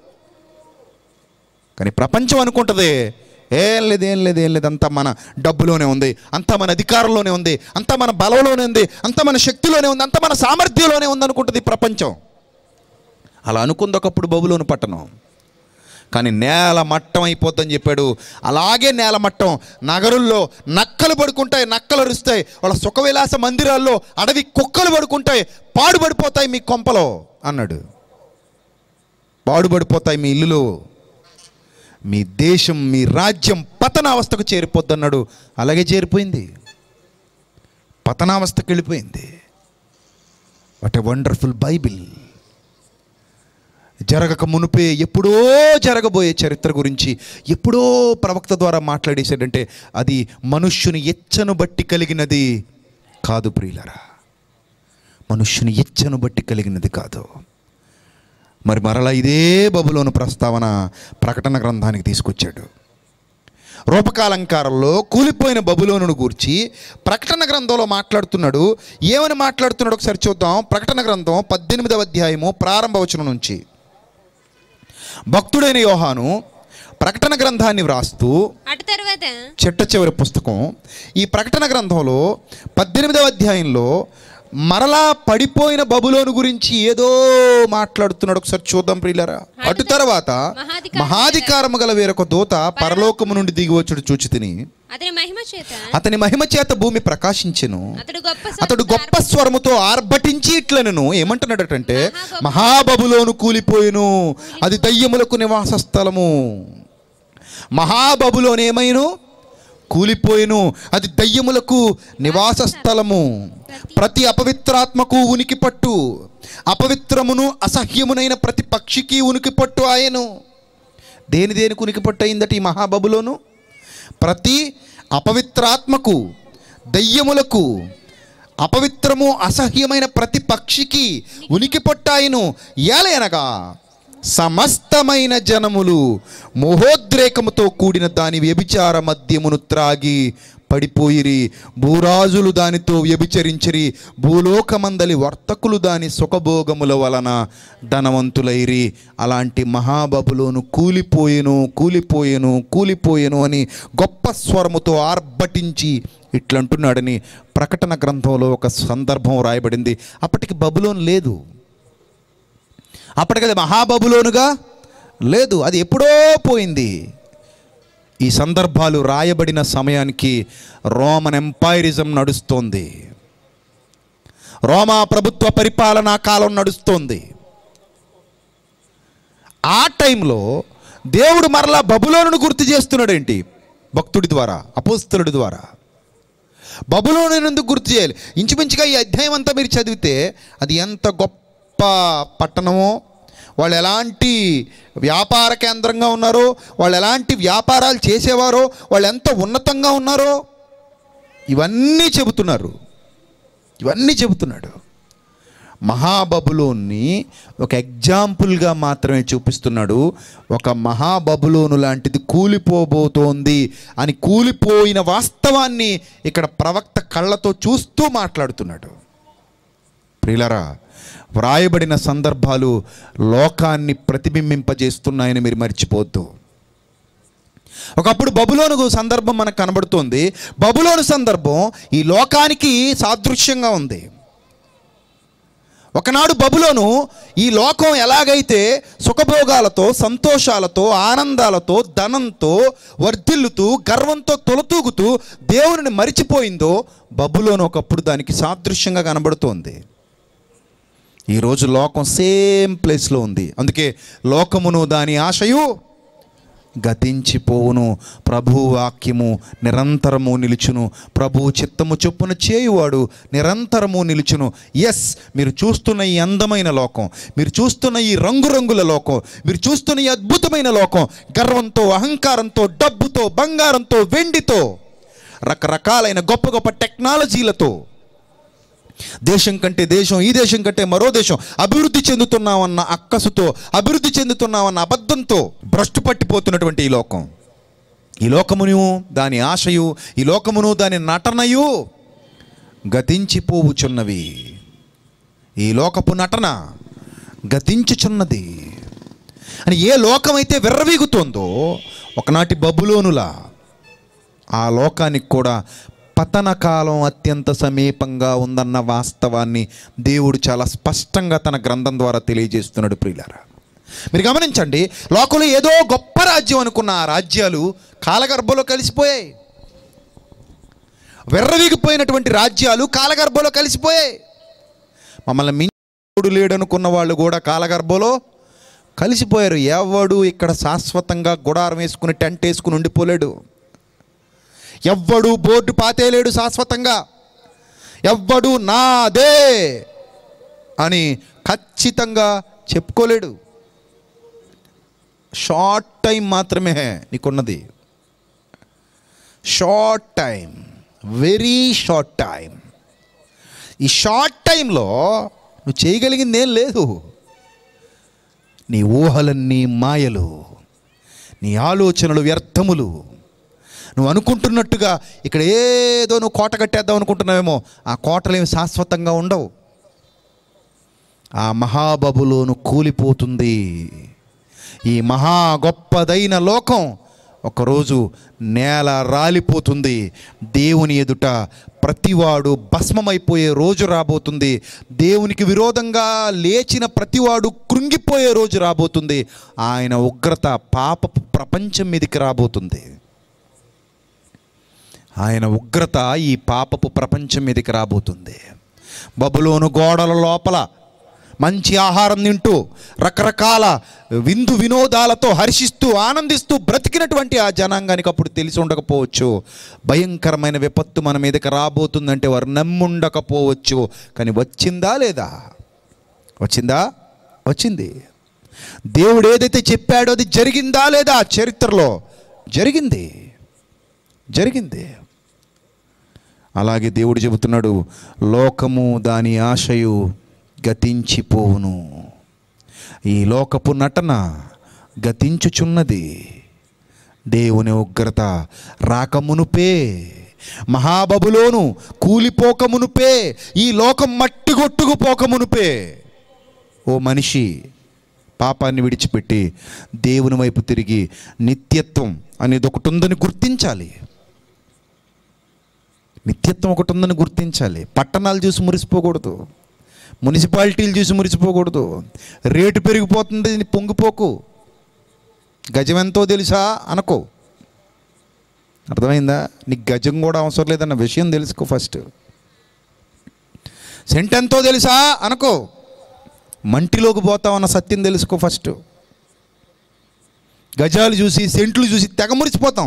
కానీ ప్రపంచం అనుకుంటుంది, ఏం లేదు, అంతా మన డబ్బులోనే ఉంది, అంతా మన అధికారంలోనే ఉంది, అంతా మన బలంలోనే ఉంది, అంతా మన శక్తిలోనే ఉంది, అంతా మన సామర్థ్యంలోనే ఉంది అనుకుంటుంది ప్రపంచం. అలా అనుకుంది ఒకప్పుడు బబులోను పట్టణం. కానీ నేల మట్టం అయిపోద్దని చెప్పాడు. అలాగే నేల మట్టం. నగరుల్లో నక్కలు పడుకుంటాయి, నక్కలు అరుస్తాయి. వాళ్ళ సుఖవిలాస మందిరాల్లో అడవి కుక్కలు పడుకుంటాయి. పాడుపడిపోతాయి మీ కొంపలో అన్నాడు. పాడుపడిపోతాయి మీ ఇల్లులో, మీ దేశం, మీ రాజ్యం పతనావస్థకు చేరిపోద్దన్నాడు. అలాగే చేరిపోయింది, పతనావస్థకు వెళ్ళిపోయింది. What a wonderful Bible. జరగక మునుపే ఎప్పుడో జరగబోయే చరిత్ర గురించి ఎప్పుడో ప్రవక్త ద్వారా మాట్లాడేశాడంటే అది మనుష్యుని ఎచ్చను బట్టి కలిగినది కాదు ప్రియులారా, మనుష్యుని ఎచ్చను బట్టి కలిగినది కాదు. మరలా ఇదే బబులోను ప్రస్తావన ప్రకటన గ్రంథానికి తీసుకొచ్చాడు. రూపకాలంకారంలో కూలిపోయిన బబులోనును గూర్చి ప్రకటన గ్రంథంలో మాట్లాడుతున్నాడు. ఏమని మాట్లాడుతున్నాడు ఒకసారి చూద్దాం. ప్రకటన గ్రంథం 18వ అధ్యాయము ప్రారంభ వచనం నుంచి. భక్తుడైన యోహాను ప్రకటన గ్రంథాన్ని వ్రాస్తూ అటు తర్వాత చిట్ట చివరి పుస్తకం ఈ ప్రకటన గ్రంథంలో 18వ అధ్యాయంలో మరలా పడిపోయిన బబులోను గురించి ఏదో మాట్లాడుతున్నాడు. ఒకసారి చూద్దాం ప్రియులారా. అటు తర్వాత మహాధికారము గల వేరొక దూత పరలోకము నుండి దిగివచ్చుడు చూచి తిని అతని మహిమ చేత భూమి ప్రకాశించెను. అతడు గొప్ప స్వరముతో ఆర్భటించి ఇట్లనెను. ఏమంటున్నాడటంటే, మహాబబులోను కూలిపోయిను, అది దయ్యములకు నివాస స్థలము. మహాబబులోను ఏమైను? కూలిపోయిను, అది దయ్యములకు నివాస స్థలము. ప్రతి అపవిత్రాత్మకు ఉనికి పట్టు, అపవిత్రమును అసహ్యమునైన ప్రతి పక్షికి ఉనికి పట్టు ఆయను. దేనికి ఉనికి పట్టు అయిందట ఈ మహాబబులోను? ప్రతి అపవిత్రాత్మకు, దయ్యములకు, అపవిత్రము అసహ్యమైన ప్రతి పక్షికి ఉనికి పట్టాయను. ఏలయనగా సమస్తమైన జనములు మోహోద్రేకముతో కూడిన దాని వ్యభిచార మద్యమును త్రాగి పడిపోయిరి. భూరాజులు దానితో వ్యభిచరించిరి, భూలోకమందలి వర్తకులు దాని సుఖభోగముల వలన ధనవంతులైరి. అలాంటి మహాబబులోను కూలిపోయెను, కూలిపోయెను, కూలిపోయెను అని గొప్ప స్వరముతో ఆర్భటించి ఇట్లంటున్నాడని ప్రకటన గ్రంథంలో ఒక సందర్భం రాయబడింది. అప్పటికి బబులోను లేదు, అప్పటికది మహాబబులోనుగా లేదు, అది ఎప్పుడో పోయింది. ఈ సందర్భాలు రాయబడిన సమయానికి రోమన్ ఎంపైరిజం నడుస్తోంది, రోమా ప్రభుత్వ పరిపాలనా కాలం నడుస్తోంది. ఆ టైంలో దేవుడు మరలా బబులోనును గుర్తు చేస్తున్నాడు. ఏంటి? భక్తుడి ద్వారా, అపోస్తలుడి ద్వారా. బబులోనును ఎందుకు గుర్తు చేయాలి? ఇంచుమించుగా ఈ అధ్యాయం అంతా మీరు చదివితే అది ఎంత గొప్ప పట్టణమో, వాళ్ళు ఎలాంటి వ్యాపార కేంద్రంగా ఉన్నారో, వాళ్ళు ఎలాంటి వ్యాపారాలు చేసేవారో, వాళ్ళు ఎంత ఉన్నతంగా ఉన్నారో ఇవన్నీ చెబుతున్నాడు. మహాబబులోన్ని ఒక ఎగ్జాంపుల్గా మాత్రమే చూపిస్తున్నాడు. ఒక మహాబబులోను లాంటిది కూలిపోబోతోంది అని, కూలిపోయిన వాస్తవాన్ని ఇక్కడ ప్రవక్త కళ్ళతో చూస్తూ మాట్లాడుతున్నాడు. ప్రియులారా, వ్రాయబడిన సందర్భాలు లోకాన్ని ప్రతిబింబింపజేస్తున్నాయని మీరు మర్చిపోవద్దు. ఒకప్పుడు బబులోను సందర్భం మనకు కనబడుతోంది. బబులోను సందర్భం ఈ లోకానికి సాదృశ్యంగా ఉంది. ఒకనాడు బబులోను ఈ లోకం ఎలాగైతే సుఖభోగాలతో, సంతోషాలతో, ఆనందాలతో, ధనంతో వర్ధిల్లుతూ, గర్వంతో తొలతూగుతూ దేవుని మరిచిపోయిందో, బబులోను ఒకప్పుడు దానికి సాదృశ్యంగా కనబడుతోంది. ఈరోజు లోకం సేమ్ ప్లేస్లో ఉంది. అందుకే లోకమును దాని ఆశయు గతించిపోవును, ప్రభు వాక్యము నిరంతరము నిలుచును, ప్రభు చిత్తము చొప్పున చేయువాడు నిరంతరము నిలుచును. ఎస్, మీరు చూస్తున్న ఈ అందమైన లోకం, మీరు చూస్తున్న ఈ రంగురంగుల లోకం, మీరు చూస్తున్న ఈ అద్భుతమైన లోకం గర్వంతో, అహంకారంతో, డబ్బుతో, బంగారంతో, వెండితో, రకరకాలైన గొప్ప గొప్ప టెక్నాలజీలతో, దేశం కంటే దేశం, ఈ దేశం కంటే మరో దేశం అభివృద్ధి చెందుతున్నామన్న అక్కసుతో, అభివృద్ధి చెందుతున్నామన్న అబద్ధంతో భ్రష్టు పట్టిపోతున్నటువంటి ఈ లోకం, ఈ లోకమును దాని ఆశయు, ఈ లోకమును దాని నటనయు గతించిపోవుచున్నవి. ఈ లోకపు నటన గతించుచున్నది అని ఏ లోకమైతే విర్రవీగుతోందో, ఒకనాటి బబులోనులా ఆ లోకానికి కూడా పతన కాలం అత్యంత సమీపంగా ఉందన్న వాస్తవాన్ని దేవుడు చాలా స్పష్టంగా తన గ్రంథం ద్వారా తెలియజేస్తున్నాడు. ప్రియులారా, మీరు గమనించండి. లోకంలో ఏదో గొప్ప రాజ్యం అనుకున్న ఆ రాజ్యాలు కాలగర్భంలో కలిసిపోయాయి. విర్రవీగిపోయినటువంటి రాజ్యాలు కాలగర్భంలో కలిసిపోయాయి. మమ్మల్ని మించుడు లేడనుకున్న వాళ్ళు కూడా కాలగర్భంలో కలిసిపోయారు. ఎవడు ఇక్కడ శాశ్వతంగా గుడారం వేసుకుని, టెంట్ వేసుకుని ఉండిపోలేడు. ఎవ్వడు బోర్డు పాతేలేడు శాశ్వతంగా. ఎవ్వడు నాదే అని ఖచ్చితంగా చెప్పుకోలేడు. షార్ట్ టైం మాత్రమే నీకున్నది. Short time, very short time. ఈ షార్ట్ టైంలో నువ్వు చేయగలిగింది ఏం లేదు. నీ ఊహలన్నీ మాయలు, నీ ఆలోచనలు వ్యర్థములు, నువ్వు అనుకుంటున్నట్టుగా ఇక్కడ ఏదో నువ్వు కోట కట్టేద్దాం అనుకుంటున్నావేమో, ఆ కోటలు ఏమి శాశ్వతంగా ఉండవు. ఆ మహాబబులోను కూలిపోతుంది. ఈ మహా గొప్పదైన లోకం ఒకరోజు నేల రాలిపోతుంది. దేవుని ఎదుట ప్రతివాడు భస్మమైపోయే రోజు రాబోతుంది. దేవునికి విరోధంగా లేచిన ప్రతివాడు కృంగిపోయే రోజు రాబోతుంది. ఆయన ఉగ్రత పాపపు ప్రపంచం మీదకి రాబోతుంది. ఆయన ఉగ్రత ఈ పాపపు ప్రపంచం మీదకి రాబోతుంది. బబులోను గోడల లోపల మంచి ఆహారం తింటూ రకరకాల విందు వినోదాలతో హర్షిస్తూ ఆనందిస్తూ బ్రతికినటువంటి ఆ జనాంగానికి అప్పుడు తెలిసి ఉండకపోవచ్చు, భయంకరమైన విపత్తు మన మీదకి రాబోతుందంటే వారు నమ్ముండకపోవచ్చు. కానీ వచ్చిందా లేదా? వచ్చిందా? వచ్చింది. దేవుడు ఏదైతే చెప్పాడో అది జరిగిందా లేదా? చరిత్రలో జరిగింది, జరిగింది. అలాగే దేవుడు చెబుతున్నాడు, లోకము దాని ఆశయు గతించిపోవును. ఈ లోకపు నటన గతించుచున్నది. దేవుని ఉగ్రత రాకమునుపే, మహాబబులోను కూలిపోకమునుపే, ఈ లోకం మట్టిగొట్టుకుపోకమునుపే, ఓ మనిషి పాపాన్ని విడిచిపెట్టి దేవుని వైపు తిరిగి నిత్యత్వం అనేది ఒకటి ఉందని గుర్తించాలి. నిత్యత్వం ఒకటి ఉందని గుర్తించాలి. పట్టణాలు చూసి మురిసిపోకూడదు, మున్సిపాలిటీలు చూసి మురిసిపోకూడదు. రేటు పెరిగిపోతుంది పొంగిపోకు. గజం ఎంతో తెలుసా అనుకో. అర్థమైందా? నీకు గజం కూడా అవసరం లేదన్న విషయం తెలుసుకో ఫస్ట్. సెంట్ ఎంతో తెలుసా అనుకో. మంటిలోకి పోతామన్న సత్యం తెలుసుకో ఫస్ట్. గజాలు చూసి సెంట్లు చూసి తెగ మురిసిపోతాం.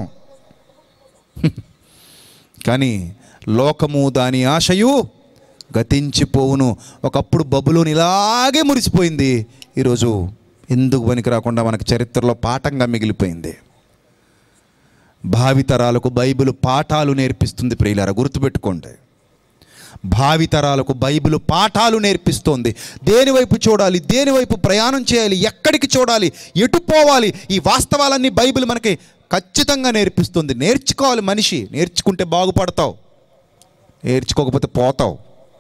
కానీ లోకము దాని ఆశయు గతించిపోవును. ఒకప్పుడు బబులోను ఇలాగే మురిసిపోయింది. ఈరోజు ఎందుకు పనికి రాకుండా మనకు చరిత్రలో పాఠంగా మిగిలిపోయింది. భావితరాలకు బైబిల్ పాఠాలు నేర్పిస్తుంది. ప్రియులారా, గుర్తుపెట్టుకోండి, భావితరాలకు బైబిల్ పాఠాలు నేర్పిస్తోంది. దేనివైపు చూడాలి, దేనివైపు ప్రయాణం చేయాలి, ఎక్కడికి చూడాలి, ఎటు పోవాలి, ఈ వాస్తవాలన్నీ బైబిల్ మనకి ఖచ్చితంగా నేర్పిస్తుంది. నేర్చుకోవాలి. మనిషి నేర్చుకుంటే బాగుపడతావు, నేర్చుకోకపోతే పోతావు.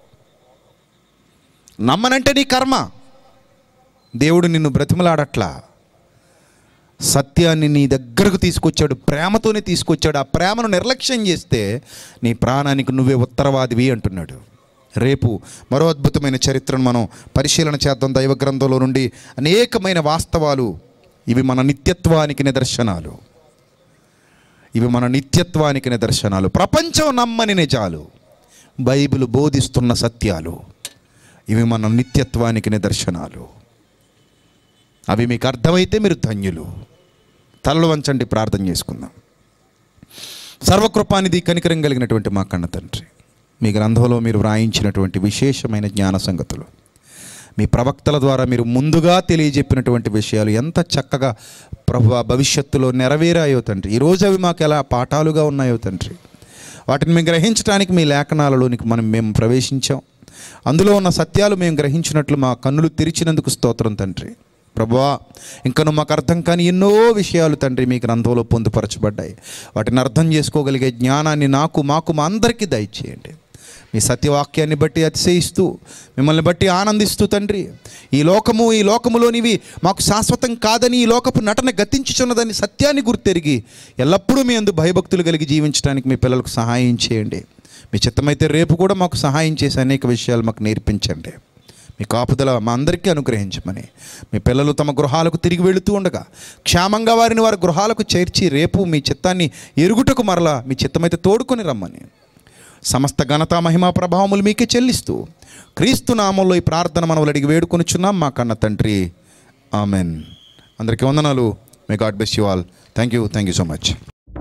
నమ్మనంటే నీ కర్మ. దేవుడు నిన్ను బ్రతిమలాడట్లా, సత్యాన్ని నీ దగ్గరకు తీసుకొచ్చాడు, ప్రేమతోనే తీసుకొచ్చాడు. ఆ ప్రేమను నిర్లక్ష్యం చేస్తే నీ ప్రాణానికి నువ్వే ఉత్తరవాదివి అంటున్నాడు. రేపు మరో అద్భుతమైన చరిత్రను మనం పరిశీలన చేద్దాం దైవ గ్రంథంలో నుండి. అనేకమైన వాస్తవాలు ఇవి మన నిత్యత్వానికి నిదర్శనాలు. ఇవి మన నిత్యత్వానికి నిదర్శనాలు. ప్రపంచం నమ్మని నిజాలు, బైబిల్ బోధిస్తున్న సత్యాలు, ఇవి మన నిత్యత్వానికి నిదర్శనాలు. అవి మీకు అర్థమైతే మీరు ధన్యులు. తలలు వంచండి, ప్రార్థన చేసుకుందాం. సర్వకృపానిధి కనికరం కలిగినటువంటి మా కన్న తండ్రి, మీ గ్రంథంలో మీరు వ్రాయించినటువంటి విశేషమైన జ్ఞాన సంగతులు, మీ ప్రవక్తల ద్వారా మీరు ముందుగా తెలియజెప్పినటువంటి విషయాలు ఎంత చక్కగా ప్రభువా భవిష్యత్తులో నెరవేరాయో తండ్రి. ఈరోజు అవి మాకు ఎలా పాఠాలుగా ఉన్నాయో తండ్రి. వాటిని మేము గ్రహించడానికి మీ లేఖనాలలోనికి మేము ప్రవేశించాం. అందులో ఉన్న సత్యాలు మేము గ్రహించినట్లు మా కన్నులు తెరిచినందుకు స్తోత్రం తండ్రి. ప్రభువా, ఇంకను మాకు అర్థం కాని ఎన్నో విషయాలు తండ్రి మీ గ్రంథంలో పొందుపరచబడ్డాయి. వాటిని అర్థం చేసుకోగలిగే జ్ఞానాన్ని నాకు, మాకు, మా అందరికీ దయచేయండి. మీ సత్యవాక్యాన్ని బట్టి అతిశయిస్తూ, మిమ్మల్ని బట్టి ఆనందిస్తూ తండ్రి, ఈ లోకములోనివి మాకు శాశ్వతం కాదని, ఈ లోకపు నటన గతించుచున్నదని సత్యాన్ని గుర్తెరిగి ఎల్లప్పుడూ మీ అందు భయభక్తులు కలిగి జీవించడానికి మీ పిల్లలకు సహాయం చేయండి. మీ చిత్తమైతే రేపు కూడా మాకు సహాయం చేసి అనేక విషయాలు మాకు నేర్పించండి. మీ కాపుదల మా అందరికీ అనుగ్రహించమని, మీ పిల్లలు తమ గృహాలకు తిరిగి వెళుతూ ఉండగా క్షేమంగా వారిని వారి గృహాలకు చేర్చి రేపు మీ చిత్తాన్ని ఎరుగుటకు మరలా మీ చిత్తమైతే తోడుకొని రమ్మని, సమస్త ఘనత మహిమా ప్రభావములు మీకే చెల్లిస్తూ క్రీస్తు నామంలో ఈ ప్రార్థన మనవులు అడిగి వేడుకొనుచున్నాం మా కన్న తండ్రి. ఆమెన్. అందరికీ వందనాలు. May God bless you all. Thank you so much.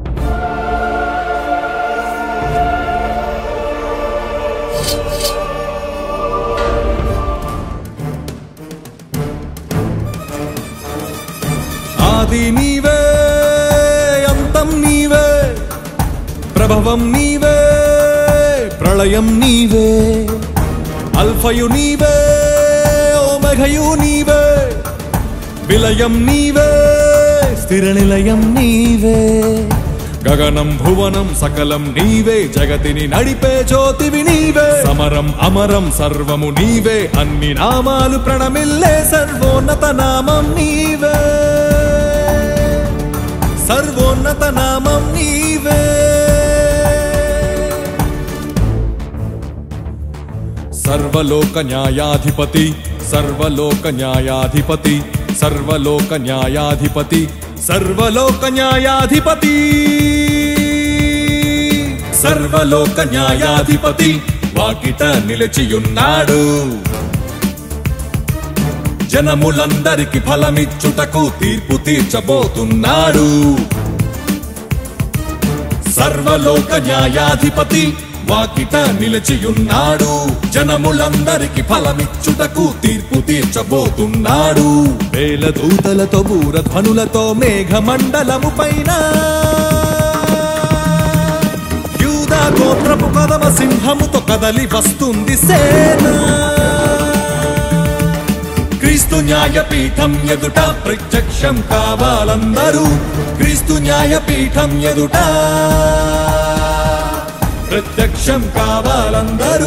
ఆది నీవే, అంతం నీవే, ప్రభవం నీవే, ప్రళయం నీవే, అల్ఫయు నీవే, ఓమెఘయు నీవే, విలయం నీవే, స్థిర నిలయం నీవే, గగనం భువనం సకలం నీవే, జగతిని నడిపే జ్యోతివి నీవే. సమరం అమరం సర్వము నీవే, అన్ని నామాలు ప్రణమిల్లే సర్వోన్నత నామం నీవే, సర్వోన్నత నామం నీవే. సర్వలోక న్యాయాధిపతి, సర్వలోక న్యాయాధిపతి, సర్వలోక న్యాయాధిపతి, సర్వలోక న్యాయాధిపతి, సర్వలోక న్యాయాధిపతి వాకిట నిలిచియున్నాడు. జనములందరికి ఫలమిచ్చుటకు తీర్పు తీర్చబోతున్నాడు. సర్వలోక న్యాయాధిపతి వాకిట నిలిచియున్నాడు. జనములందరికి ఫలమిచ్చుటకు తీర్పు తీర్చబోతున్నాడు. వేల దూతలతో బూరధ్వనులతో మేఘమండలము పైన యూదా గోత్రపు కదమ సింహముతో కదలి వస్తుంది సేన. క్రీస్తు న్యాయపీఠం ఎదుట ప్రత్యక్షం కావాలందరూ, క్రీస్తు న్యాయపీఠం ఎదుట ప్రత్యక్షం కావాలందరూ.